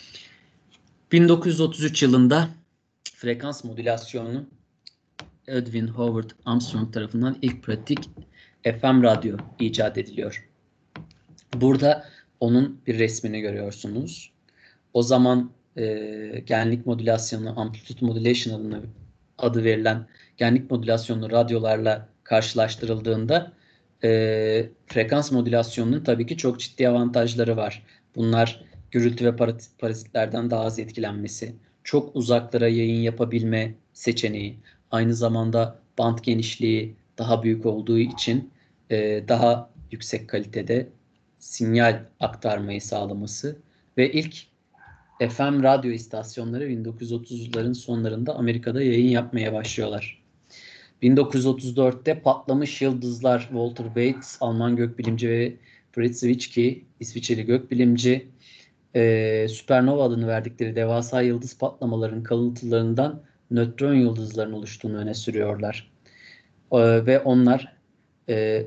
bin dokuz yüz otuz üç yılında frekans modülasyonu Edwin Howard Armstrong tarafından ilk pratik F M radyo icat ediliyor. Burada onun bir resmini görüyorsunuz. O zaman e, genlik modülasyonu, amplitude modulation adını, adı verilen genlik modülasyonlu radyolarla karşılaştırıldığında e, frekans modülasyonunun tabii ki çok ciddi avantajları var. Bunlar gürültü ve parazitlerden daha az etkilenmesi, çok uzaklara yayın yapabilme seçeneği, aynı zamanda band genişliği daha büyük olduğu için e, daha yüksek kalitede sinyal aktarmayı sağlaması ve ilk F M radyo istasyonları bin dokuz yüz otuzların sonlarında Amerika'da yayın yapmaya başlıyorlar. bin dokuz yüz otuz dörtte patlamış yıldızlar Walter Bates, Alman gökbilimci ve Fritz Zwicky, İsviçreli gökbilimci, e, süpernova adını verdikleri devasa yıldız patlamalarının kalıntılarından nötron yıldızların oluştuğunu öne sürüyorlar. E, ve onlar e,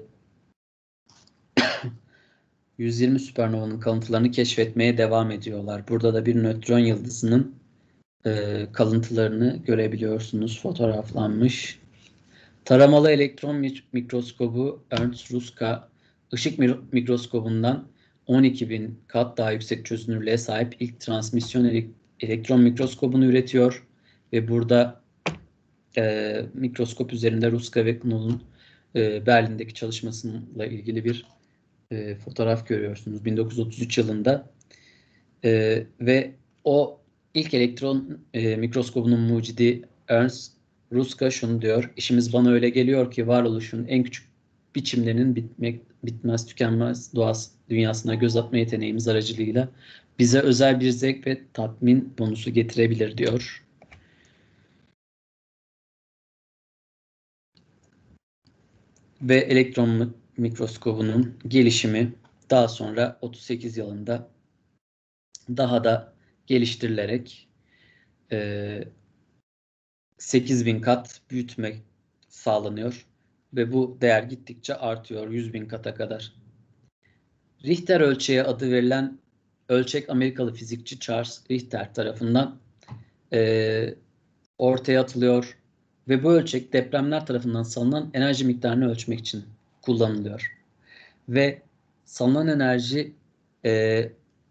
yüz yirmi süpernovanın kalıntılarını keşfetmeye devam ediyorlar. Burada da bir nötron yıldızının e, kalıntılarını görebiliyorsunuz. Fotoğraflanmış. Taramalı elektron mikroskobu Ernst Ruska ışık mikroskobundan on iki bin kat daha yüksek çözünürlüğe sahip ilk transmisyon elektron mikroskobunu üretiyor ve burada e, mikroskop üzerinde Ruska ve Knoll'un e, Berlin'deki çalışmasıyla ilgili bir e, fotoğraf görüyorsunuz bin dokuz yüz otuz üç yılında e, ve o ilk elektron e, mikroskobunun mucidi Ernst Ruska şunu diyor: işimiz bana öyle geliyor ki varoluşun en küçük biçimlerinin bitmek, bitmez tükenmez doğası, dünyasına göz atma yeteneğimiz aracılığıyla bize özel bir zevk ve tatmin bonusu getirebilir diyor. Ve elektron mikroskobunun gelişimi daha sonra otuz sekiz yılında daha da geliştirilerek e, sekiz bin kat büyütme sağlanıyor ve bu değer gittikçe artıyor yüz bin kata kadar. Richter ölçeği adı verilen ölçek Amerikalı fizikçi Charles Richter tarafından e, ortaya atılıyor ve bu ölçek depremler tarafından salınan enerji miktarını ölçmek için kullanılıyor. Ve salınan enerji e,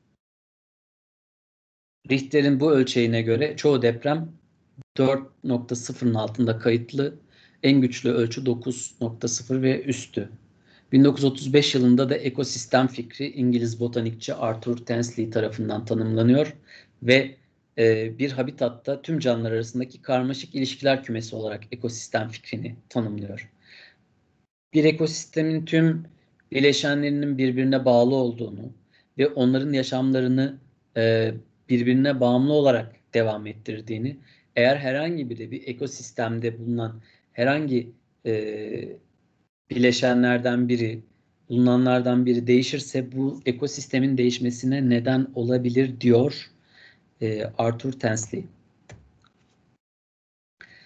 Richter'in bu ölçeğine göre çoğu deprem dört nokta sıfırın altında kayıtlı, en güçlü ölçü dokuz nokta sıfır ve üstü. bin dokuz yüz otuz beş yılında da ekosistem fikri İngiliz botanikçi Arthur Tansley tarafından tanımlanıyor ve e, bir habitatta tüm canlılar arasındaki karmaşık ilişkiler kümesi olarak ekosistem fikrini tanımlıyor. Bir ekosistemin tüm bileşenlerinin birbirine bağlı olduğunu ve onların yaşamlarını e, birbirine bağımlı olarak devam ettirdiğini, eğer herhangi biri bir ekosistemde bulunan herhangi e, bileşenlerden biri, bulunanlardan biri değişirse bu ekosistemin değişmesine neden olabilir diyor e, Arthur Tansley.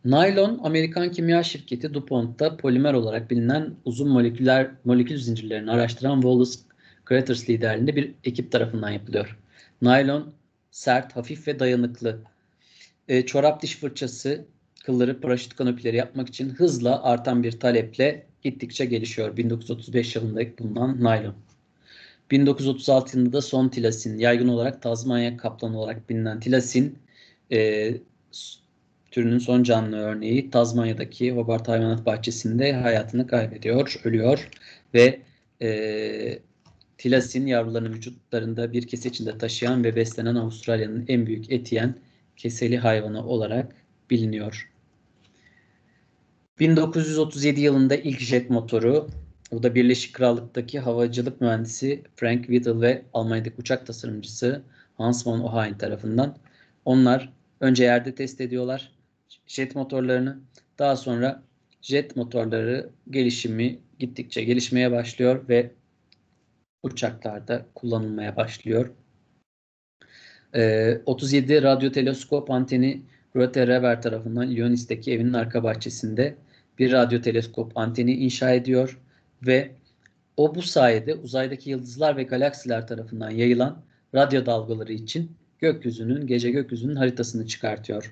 Naylon, Amerikan kimya şirketi DuPont'ta polimer olarak bilinen uzun moleküler molekül zincirlerini araştıran Wallace Craters liderliğinde bir ekip tarafından yapılıyor. Naylon sert, hafif ve dayanıklı. E, çorap diş fırçası, kılları, paraşüt kanopileri yapmak için hızla artan bir taleple gittikçe gelişiyor. bin dokuz yüz otuz beş yılında bulunan naylon. bin dokuz yüz otuz altı yılında son tilasin, yaygın olarak Tazmanya kaplanı olarak bilinen tilasin e, türünün son canlı örneği Tazmanya'daki Hobart Hayvanat Bahçesi'nde hayatını kaybediyor, ölüyor ve e, tilasin yavrularını vücutlarında bir kese içinde taşıyan ve beslenen Avustralya'nın en büyük et yiyen keseli hayvanı olarak biliniyor. bin dokuz yüz otuz yedi yılında ilk jet motoru, bu da Birleşik Krallık'taki havacılık mühendisi Frank Whittle ve Almanya'daki uçak tasarımcısı Hans von Ohain tarafından. Onlar önce yerde test ediyorlar jet motorlarını. Daha sonra jet motorları gelişimi gittikçe gelişmeye başlıyor ve uçaklarda kullanılmaya başlıyor. Ee, otuz yedi radyo teleskop anteni Ruther Reber tarafından Illinois'teki evinin arka bahçesinde bir radyo teleskop anteni inşa ediyor ve o bu sayede uzaydaki yıldızlar ve galaksiler tarafından yayılan radyo dalgaları için gökyüzünün, gece gökyüzünün haritasını çıkartıyor.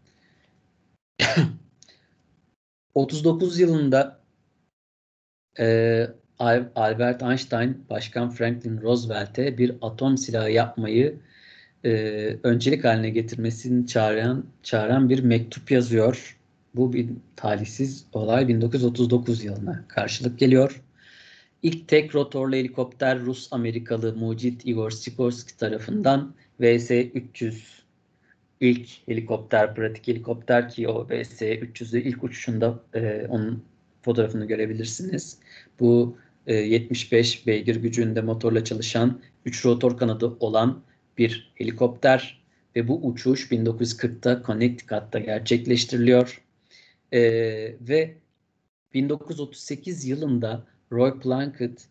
otuz dokuz yılında e, Albert Einstein, Başkan Franklin Roosevelt'e bir atom silahı yapmayı e, öncelik haline getirmesini çağıran, çağıran bir mektup yazıyor. Bu bir talihsiz olay bin dokuz yüz otuz dokuz yılına karşılık geliyor. İlk tek rotorlu helikopter Rus-Amerikalı mucit Igor Sikorsky tarafından V S üç yüz ilk helikopter, pratik helikopter ki o V S üç yüz'ü ilk uçuşunda e, onun fotoğrafını görebilirsiniz. Bu e, yetmiş beş beygir gücünde motorla çalışan üç rotor kanadı olan bir helikopter ve bu uçuş bin dokuz yüz kırk'ta Connecticut'ta gerçekleştiriliyor. E, ve bin dokuz yüz otuz sekiz yılında Roy Plunkett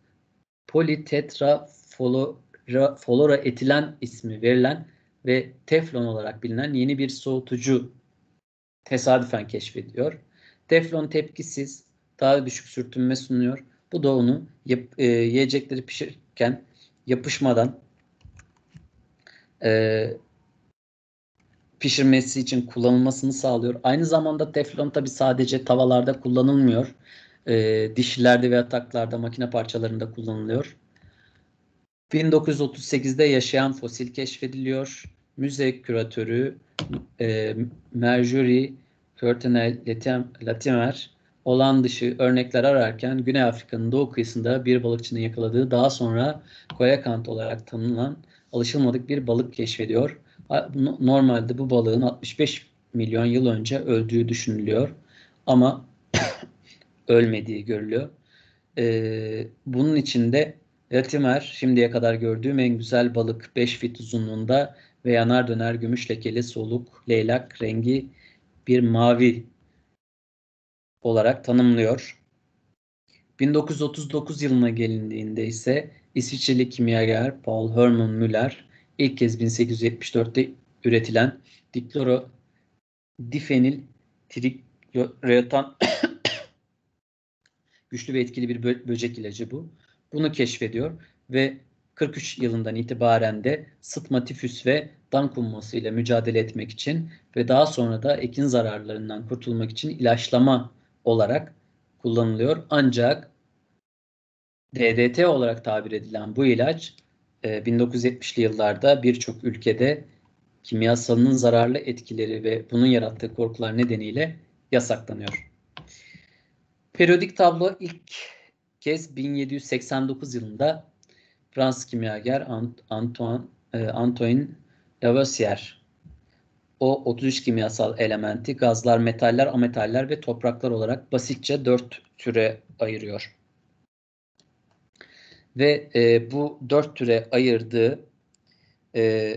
politetrafluoroetilen ismi verilen ve teflon olarak bilinen yeni bir soğutucu tesadüfen keşfediyor. Teflon tepkisiz, daha düşük sürtünme sunuyor. Bu da onu yap, e, yiyecekleri pişirirken yapışmadan e, pişirmesi için kullanılmasını sağlıyor. Aynı zamanda teflon tabi sadece tavallarda kullanılmıyor. E, dişlilerde ve yataklarda, makine parçalarında kullanılıyor. bin dokuz yüz otuz sekiz'de yaşayan fosil keşfediliyor. Müze küratörü e, Marjorie Courtenay Latimer olan dışı örnekler ararken Güney Afrika'nın doğu kıyısında bir balıkçının yakaladığı, daha sonra koyakant olarak tanınan alışılmadık bir balık keşfediyor. Normalde bu balığın altmış beş milyon yıl önce öldüğü düşünülüyor ama ölmediği görülüyor. Ee, bunun içinde Latimer şimdiye kadar gördüğüm en güzel balık, beş fit uzunluğunda ve yanar döner gümüş lekeli soluk leylak rengi bir mavi olarak tanımlıyor. bin dokuz yüz otuz dokuz yılına gelindiğinde ise İsviçreli kimyager Paul Hermann Müller ilk kez bin sekiz yüz yetmiş dört'te üretilen dikloro difenil trikloretan güçlü ve etkili bir bö- böcek ilacı bu. Bunu keşfediyor ve kırk üç yılından itibaren de sıtma, tifüs ve dan kumması ile mücadele etmek için ve daha sonra da ekin zararlarından kurtulmak için ilaçlama olarak kullanılıyor. Ancak D D T olarak tabir edilen bu ilaç bin dokuz yüz yetmiş'li yıllarda birçok ülkede kimyasalının zararlı etkileri ve bunun yarattığı korkular nedeniyle yasaklanıyor. Periyodik tablo ilk kez bin yedi yüz seksen dokuz yılında Fransız kimyager Antoine, Antoine Lavoisier o otuz üç kimyasal elementi gazlar, metaller, ametaller ve topraklar olarak basitçe dört türe ayırıyor. Ve e, bu dört türe ayırdığı e,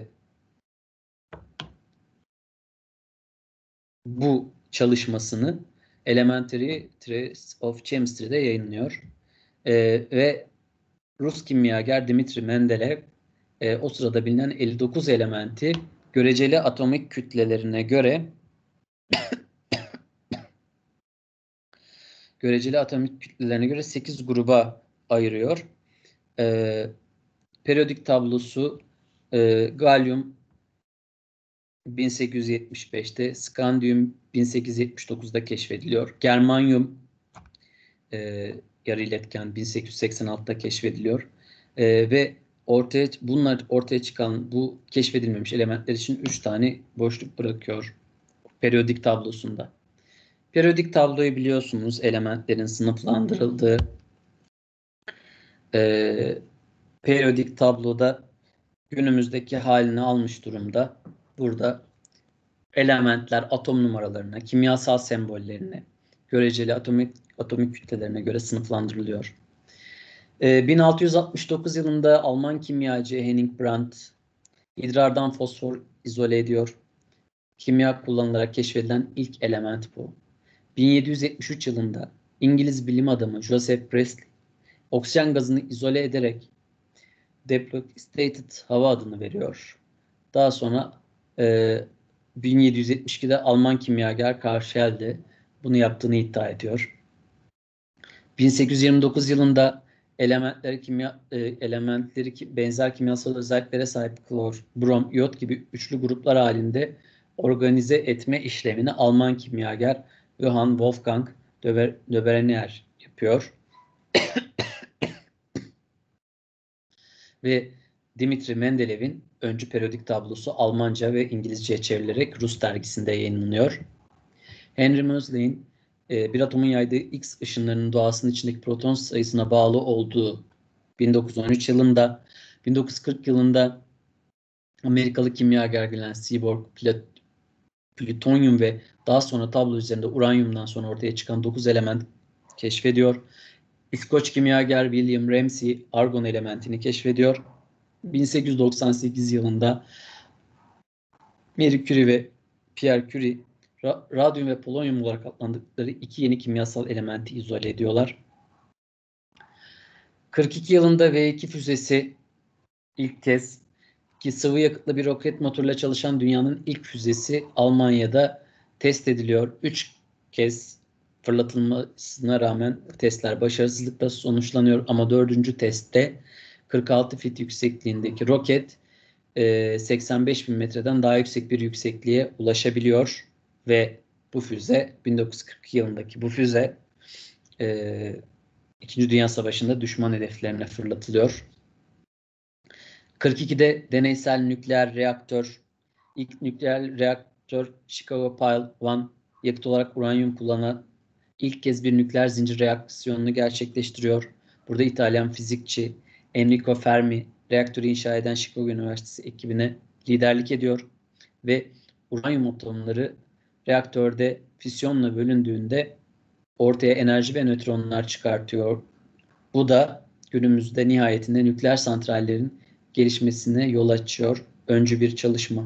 bu çalışmasını Elementary Traces of Chemistry'de yayınlıyor. E, ve Rus kimyager Dmitri Mendeleev e, o sırada bilinen elli dokuz elementi göreceli atomik kütlelerine göre göreceli atomik kütlelerine göre sekiz gruba ayırıyor. E, periyodik tablosu e, galyum bin sekiz yüz yetmiş beşte, skandiyum bin sekiz yüz yetmiş dokuzda keşfediliyor. Germanyum e, yarı iletken bin sekiz yüz seksen altıda keşfediliyor. E, ve ortaya bunlar ortaya çıkan bu keşfedilmemiş elementler için üç tane boşluk bırakıyor periyodik tablosunda. Periyodik tabloyu biliyorsunuz, elementlerin sınıflandırıldığı. E, periyodik tabloda günümüzdeki halini almış durumda. Burada elementler atom numaralarına, kimyasal sembollerine, göreceli atomik, atomik kütlelerine göre sınıflandırılıyor. Ee, bin altı yüz altmış dokuz yılında Alman kimyacı Henning Brandt idrardan fosfor izole ediyor. Kimya kullanılarak keşfedilen ilk element bu. bin yedi yüz yetmiş üç yılında İngiliz bilim adamı Joseph Priestley oksijen gazını izole ederek deployed hava adını veriyor. Daha sonra e, bin yedi yüz yetmiş ikide Alman kimyager Carl Schell bunu yaptığını iddia ediyor. bin sekiz yüz yirmi dokuz yılında elementleri kimya e, elementleri ki, benzer kimyasal özelliklere sahip klor, brom, iyot gibi üçlü gruplar halinde organize etme işlemini Alman kimyager Johann Wolfgang de Berenger yapıyor. Ve Dimitri Mendelev'in öncü periyodik tablosu Almanca ve İngilizceye çevrilerek Rus dergisinde yayınlanıyor. Henry Moseley'in e, bir atomun yaydığı X ışınlarının doğasının içindeki proton sayısına bağlı olduğu bin dokuz yüz on üç yılında, bin dokuz yüz kırk yılında Amerikalı kimyager Glenn Seaborg plütonyum ve daha sonra tablo üzerinde uranyumdan sonra ortaya çıkan dokuz element keşfediyor. İskoç kimyager William Ramsay argon elementini keşfediyor. bin sekiz yüz doksan sekiz yılında Marie Curie ve Pierre Curie ra radyum ve polonyum olarak adlandıkları iki yeni kimyasal elementi izole ediyorlar. kırk iki yılında V iki füzesi ilk kez, ki sıvı yakıtlı bir roket motoruyla çalışan dünyanın ilk füzesi Almanya'da test ediliyor. üç kez fırlatılmasına rağmen testler başarısızlıkla sonuçlanıyor ama dördüncü testte kırk altı fit yüksekliğindeki roket seksen beş bin metreden daha yüksek bir yüksekliğe ulaşabiliyor ve bu füze bin dokuz yüz kırk yılındaki bu füze e, İkinci Dünya Savaşı'nda düşman hedeflerine fırlatılıyor. kırk ikide deneysel nükleer reaktör, ilk nükleer reaktör Chicago Pile bir yakıt olarak uranyum kullanan ilk kez bir nükleer zincir reaksiyonunu gerçekleştiriyor. Burada İtalyan fizikçi Enrico Fermi reaktörü inşa eden Chicago Üniversitesi ekibine liderlik ediyor ve uranyum atomları reaktörde fisyonla bölündüğünde ortaya enerji ve nötronlar çıkartıyor. Bu da günümüzde nihayetinde nükleer santrallerin gelişmesine yol açıyor. Öncü bir çalışma.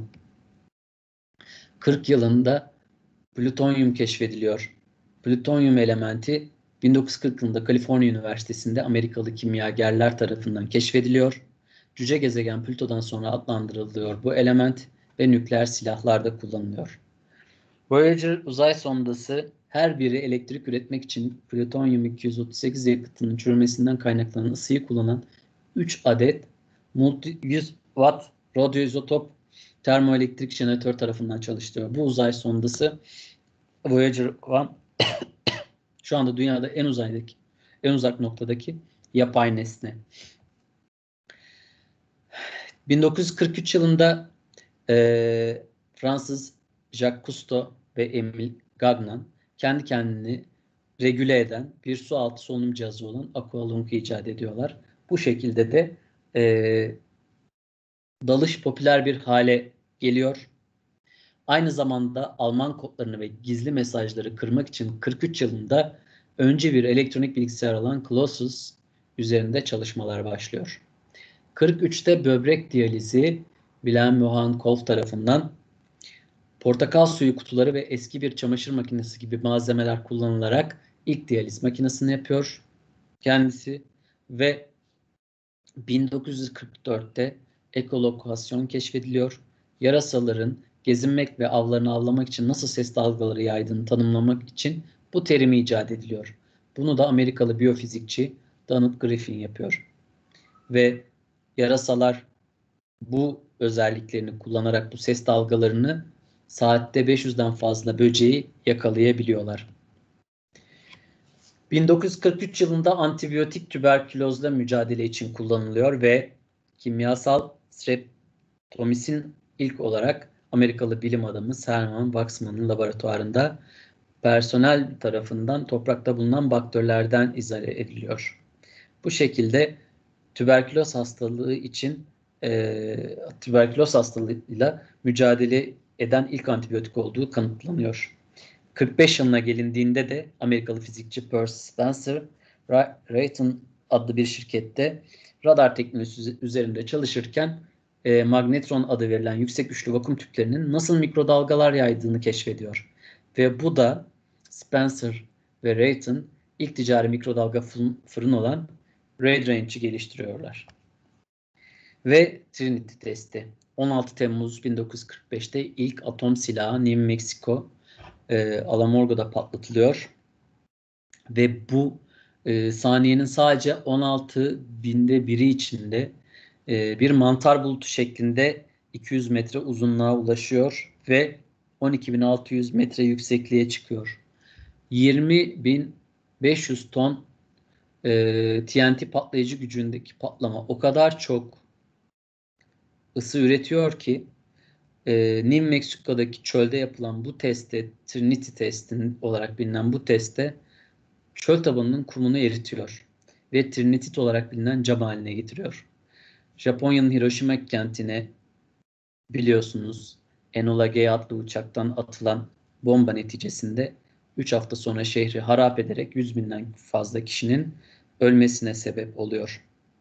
kırk yılında plütonyum keşfediliyor. Plütonyum elementi bin dokuz yüz kırk yılında Kaliforniya Üniversitesi'nde Amerikalı kimyagerler tarafından keşfediliyor. Cüce gezegen Plüto'dan sonra adlandırılıyor bu element ve nükleer silahlarda kullanılıyor. Voyager uzay sondası her biri elektrik üretmek için plütonyum iki yüz otuz sekiz yakıtının çürümesinden kaynaklanan ısıyı kullanan üç adet multi yüz watt radyoizotop termoelektrik jeneratör tarafından çalıştırıyor. Bu uzay sondası Voyager bir şu anda dünyada en uzaydaki, en uzak noktadaki yapay nesne. bin dokuz yüz kırk üç yılında e, Fransız Jacques Cousteau ve Emile Gagnan kendi kendini regüle eden bir su altı solunum cihazı olan Aqualung'u icat ediyorlar. Bu şekilde de e, dalış popüler bir hale geliyor. Aynı zamanda Alman kodlarını ve gizli mesajları kırmak için kırk üç yılında önce bir elektronik bilgisayar olan Colossus üzerinde çalışmalar başlıyor. kırk üçte böbrek diyalizi Wilhelm Johann Kolb tarafından portakal suyu kutuları ve eski bir çamaşır makinesi gibi malzemeler kullanılarak ilk diyaliz makinesini yapıyor kendisi ve bin dokuz yüz kırk dörtte ekolokasyon keşfediliyor. Yarasaların gezinmek ve avlarını avlamak için nasıl ses dalgaları yaydığını tanımlamak için bu terim icat ediliyor. Bunu da Amerikalı biyofizikçi Donald Griffin yapıyor. Ve yarasalar bu özelliklerini kullanarak bu ses dalgalarını saatte beş yüzden fazla böceği yakalayabiliyorlar. bin dokuz yüz kırk üç yılında antibiyotik tüberkülozla mücadele için kullanılıyor ve kimyasal streptomisin ilk olarak Amerikalı bilim adamı Herman Wachsman'ın laboratuvarında personel tarafından toprakta bulunan bakterilerden izole ediliyor. Bu şekilde tüberküloz hastalığı için e, tüberküloz hastalığıyla mücadele eden ilk antibiyotik olduğu kanıtlanıyor. kırk beş yılına gelindiğinde de Amerikalı fizikçi Percy Spencer, Raytheon adlı bir şirkette radar teknolojisi üzerinde çalışırken e, magnetron adı verilen yüksek güçlü vakum tüplerinin nasıl mikrodalgalar yaydığını keşfediyor. Ve bu da Spencer ve Raytheon ilk ticari mikrodalga fırın olan Red Range'i geliştiriyorlar. Ve Trinity testi. on altı Temmuz bin dokuz yüz kırk beşte ilk atom silahı New Mexico e, Alamogordo'da patlatılıyor. Ve bu e, saniyenin sadece on altı binde biri içinde e, bir mantar bulutu şeklinde iki yüz metre uzunluğa ulaşıyor ve on iki bin altı yüz metre yüksekliğe çıkıyor. yirmi bin beş yüz ton e, T N T patlayıcı gücündeki patlama o kadar çok ısı üretiyor ki e, New Mexico'daki çölde yapılan bu testte, Trinity testin olarak bilinen bu testte çöl tabanının kumunu eritiyor ve Trinitit olarak bilinen cam haline getiriyor. Japonya'nın Hiroşima kentine biliyorsunuz Enola Gay adlı uçaktan atılan bomba neticesinde üç hafta sonra şehri harap ederek yüz binden fazla kişinin ölmesine sebep oluyor.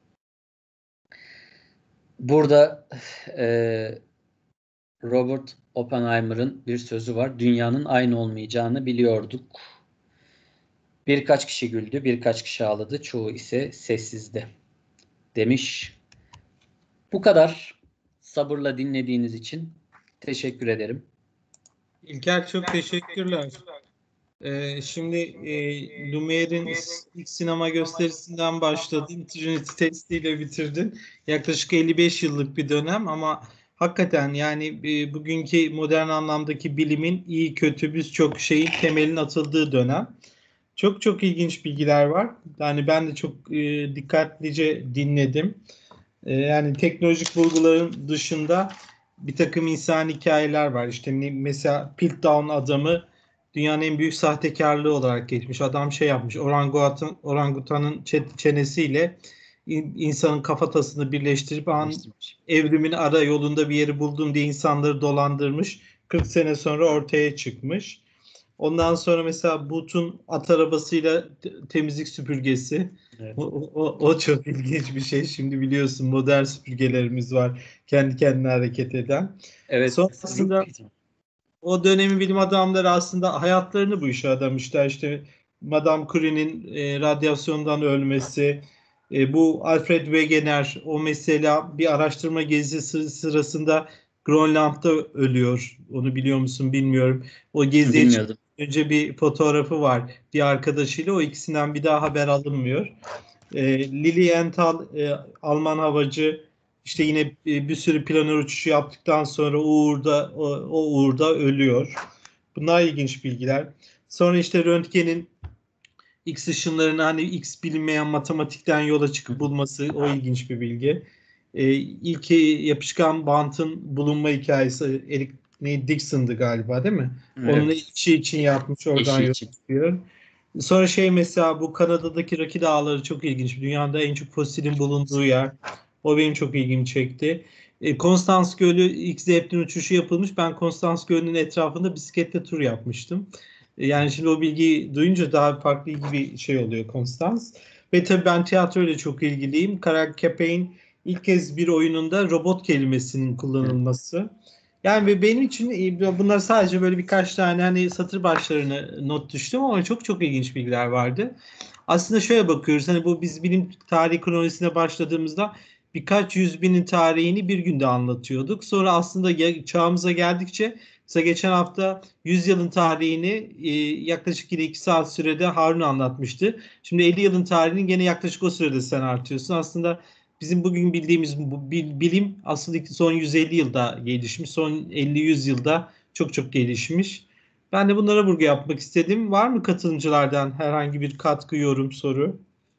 Burada e, Robert Oppenheimer'ın bir sözü var. Dünyanın aynı olmayacağını biliyorduk. Birkaç kişi güldü, birkaç kişi ağladı, çoğu ise sessizdi demiş. Bu kadar. Sabırla dinlediğiniz için teşekkür ederim. İlker çok teşekkürler. Ee, şimdi e, Lumiere'in ilk sinema gösterisinden başladın. Trinity testiyle bitirdin. Yaklaşık elli beş yıllık bir dönem ama hakikaten yani e, bugünkü modern anlamdaki bilimin iyi kötü birçok şeyin temelinin atıldığı dönem. Çok çok ilginç bilgiler var. Yani ben de çok e, dikkatlice dinledim. E, yani teknolojik bulguların dışında bir takım insan hikayeler var. İşte mesela Piltdown adamı dünyanın en büyük sahtekarlığı olarak geçmiş. Adam şey yapmış, orangutan, orangutanın çenesiyle insanın kafatasını birleştirip an evrimin ara yolunda bir yeri buldum diye insanları dolandırmış. kırk sene sonra ortaya çıkmış. Ondan sonra mesela Boot'un at arabasıyla temizlik süpürgesi. Evet. O, o, o çok ilginç bir şey. Şimdi biliyorsun modern süpürgelerimiz var. Kendi kendine hareket eden. Evet. Sonrasında o dönemin bilim adamları aslında hayatlarını bu işe adamışlar. İşte Madame Curie'nin e, radyasyondan ölmesi, e, bu Alfred Wegener o mesela bir araştırma gezisi sırasında Grönland'da ölüyor. Onu biliyor musun bilmiyorum. O geziye Bilmiyordum. Önce bir fotoğrafı var bir arkadaşıyla. O ikisinden bir daha haber alınmıyor. E, Lili Enthal e, Alman havacı işte yine e, bir sürü planör uçuşu yaptıktan sonra uğurda o, o uğurda ölüyor. Bunlar ilginç bilgiler. Sonra işte röntgenin X ışınlarını hani X bilinmeyen matematikten yola çıkıp bulması o ilginç bir bilgi. E, ilk yapışkan bantın bulunma hikayesi Eric ne Dixon'dı galiba değil mi? Evet. Onun işi için yapmış oradan yola çıkıyor. Sonra şey mesela bu Kanada'daki Rocky Dağları çok ilginç. Dünyada en çok fosilin bulunduğu yer. O benim çok ilgimi çekti. E, Konstans Gölü ilk Zeppelin uçuşu yapılmış. Ben Konstans Gölü'nün etrafında bisikletle tur yapmıştım. E, yani şimdi o bilgiyi duyunca daha farklı bir şey oluyor Konstans. Ve tabii ben tiyatroyla çok ilgiliyim. Karel Capek'in ilk kez bir oyununda robot kelimesinin kullanılması. Yani benim için bunlar sadece böyle birkaç tane hani satır başlarını not düştüm ama çok çok ilginç bilgiler vardı. Aslında şöyle bakıyoruz hani bu biz bilim tarihi kronolojisine başladığımızda birkaç yüz binin tarihini bir günde anlatıyorduk. Sonra aslında çağımıza geldikçe Mesela geçen hafta yüz yılın tarihini e, yaklaşık yine iki saat sürede Harun anlatmıştı. Şimdi elli yılın tarihini gene yaklaşık o sürede sen artıyorsun. Aslında bizim bugün bildiğimiz bu bilim aslında son yüz elli yılda gelişmiş. Son elli yüz yılda çok çok gelişmiş. Ben de bunlara vurgu yapmak istedim. Var mı katılımcılardan herhangi bir katkı, yorum, soru?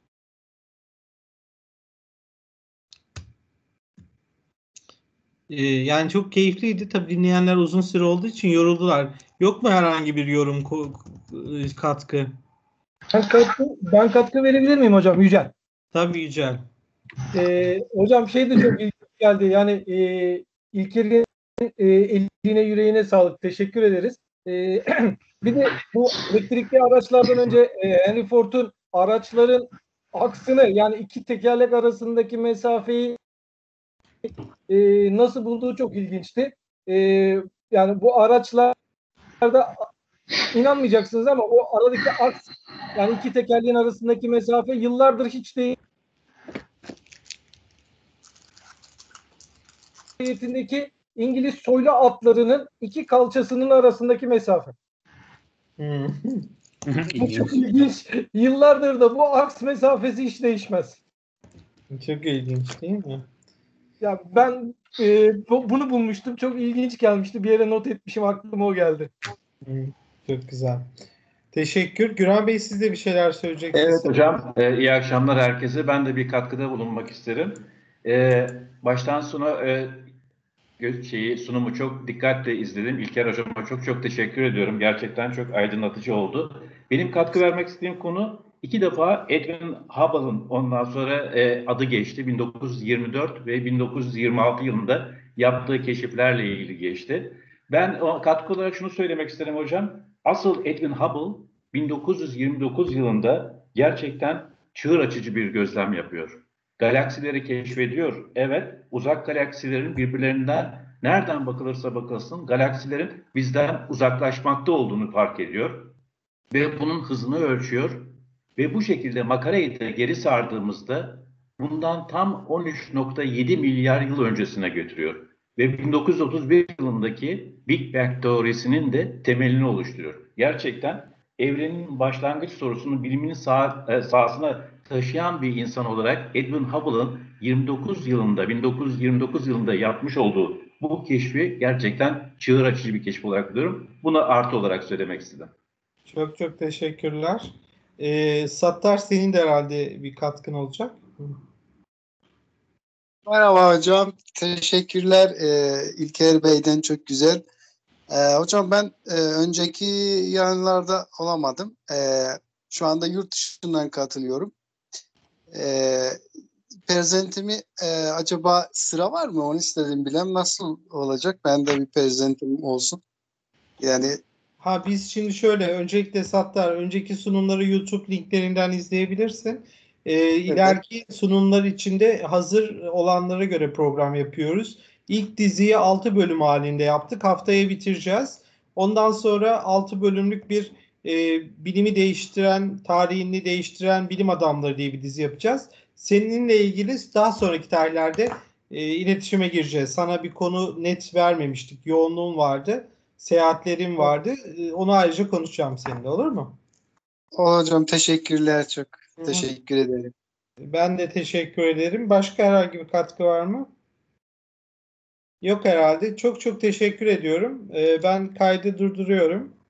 Ee, yani çok keyifliydi. Tabii dinleyenler uzun süre olduğu için yoruldular. Yok mu herhangi bir yorum, katkı? Ben katkı, ben katkı verebilir miyim hocam Yücel? Tabii Yücel. Ee, hocam şey de çok ilginç geldi. Yani e, İlker'in e, eline yüreğine sağlık. Teşekkür ederiz. E, bir de bu elektrikli araçlardan önce e, Henry Ford'un araçların aksını yani iki tekerlek arasındaki mesafeyi e, nasıl bulduğu çok ilginçti. E, yani bu araçlarda inanmayacaksınız ama o aradaki aks yani iki tekerleğin arasındaki mesafe yıllardır hiç değil. Cumhuriyeti'ndeki İngiliz soylu atlarının iki kalçasının arasındaki mesafe. Hmm. Bu çok ilginç. Yıllardır da bu aks mesafesi hiç değişmez. Çok ilginç değil mi? Ya ben e, bu, bunu bulmuştum. Çok ilginç gelmişti. Bir yere not etmişim. Aklıma o geldi. Hmm. Çok güzel. Teşekkür. Güran Bey siz de bir şeyler söyleyeceksiniz. Evet hocam, e, iyi akşamlar herkese. Ben de bir katkıda bulunmak isterim. E, baştan sona e, şeyi sunumu çok dikkatle izledim. İlker hocama çok çok teşekkür ediyorum. Gerçekten çok aydınlatıcı oldu. Benim katkı vermek istediğim konu iki defa Edwin Hubble'ın ondan sonra e, adı geçti. bin dokuz yüz yirmi dört ve bin dokuz yüz yirmi altı yılında yaptığı keşiflerle ilgili geçti. Ben o katkı olarak şunu söylemek isterim hocam. Asıl Edwin Hubble bin dokuz yüz yirmi dokuz yılında gerçekten çığır açıcı bir gözlem yapıyor. Galaksileri keşfediyor. Evet, uzak galaksilerin birbirlerinden nereden bakılırsa bakılsın galaksilerin bizden uzaklaşmakta olduğunu fark ediyor. Ve bunun hızını ölçüyor. Ve bu şekilde makarayı da geri sardığımızda bundan tam on üç nokta yedi milyar yıl öncesine götürüyor. Ve bin dokuz yüz otuz bir yılındaki Big Bang teorisinin de temelini oluşturuyor. Gerçekten evrenin başlangıç sorusunu bilimin sah e, sahasına taşıyan bir insan olarak Edwin Hubble'ın yirmi dokuz yılında, bin dokuz yüz yirmi dokuz yılında yapmış olduğu bu keşfi gerçekten çığır açıcı bir keşif olarak biliyorum. Bunu artı olarak söylemek istedim. Çok çok teşekkürler. Ee, Sattar senin de herhalde bir katkın olacak. Merhaba hocam. Teşekkürler. Ee, İlker Bey'den çok güzel. Ee, hocam ben e, önceki yayınlarda olamadım. Ee, şu anda yurt dışından katılıyorum. Ee, prezentimi e, acaba sıra var mı? Onu istedim bilem nasıl olacak? Ben de bir prezentim olsun. Yani Ha biz şimdi şöyle öncelikle Sattar önceki sunumları YouTube linklerinden izleyebilirsin. Ee, ileriki sunumlar içinde hazır olanlara göre program yapıyoruz. İlk diziyi altı bölüm halinde yaptık. Haftaya bitireceğiz. Ondan sonra altı bölümlük bir e, bilimi değiştiren, tarihini değiştiren bilim adamları diye bir dizi yapacağız. Seninle ilgili daha sonraki tarihlerde e, iletişime gireceğiz. Sana bir konu net vermemiştik. Yoğunluğum vardı. Seyahatlerim vardı. Ee, Onu ayrıca konuşacağım seninle, olur mu? o hocam teşekkürler çok. Hı-hı. Teşekkür ederim. Ben de teşekkür ederim. Başka herhangi bir katkı var mı? Yok herhalde. Çok çok teşekkür ediyorum. Ee, ben kaydı durduruyorum.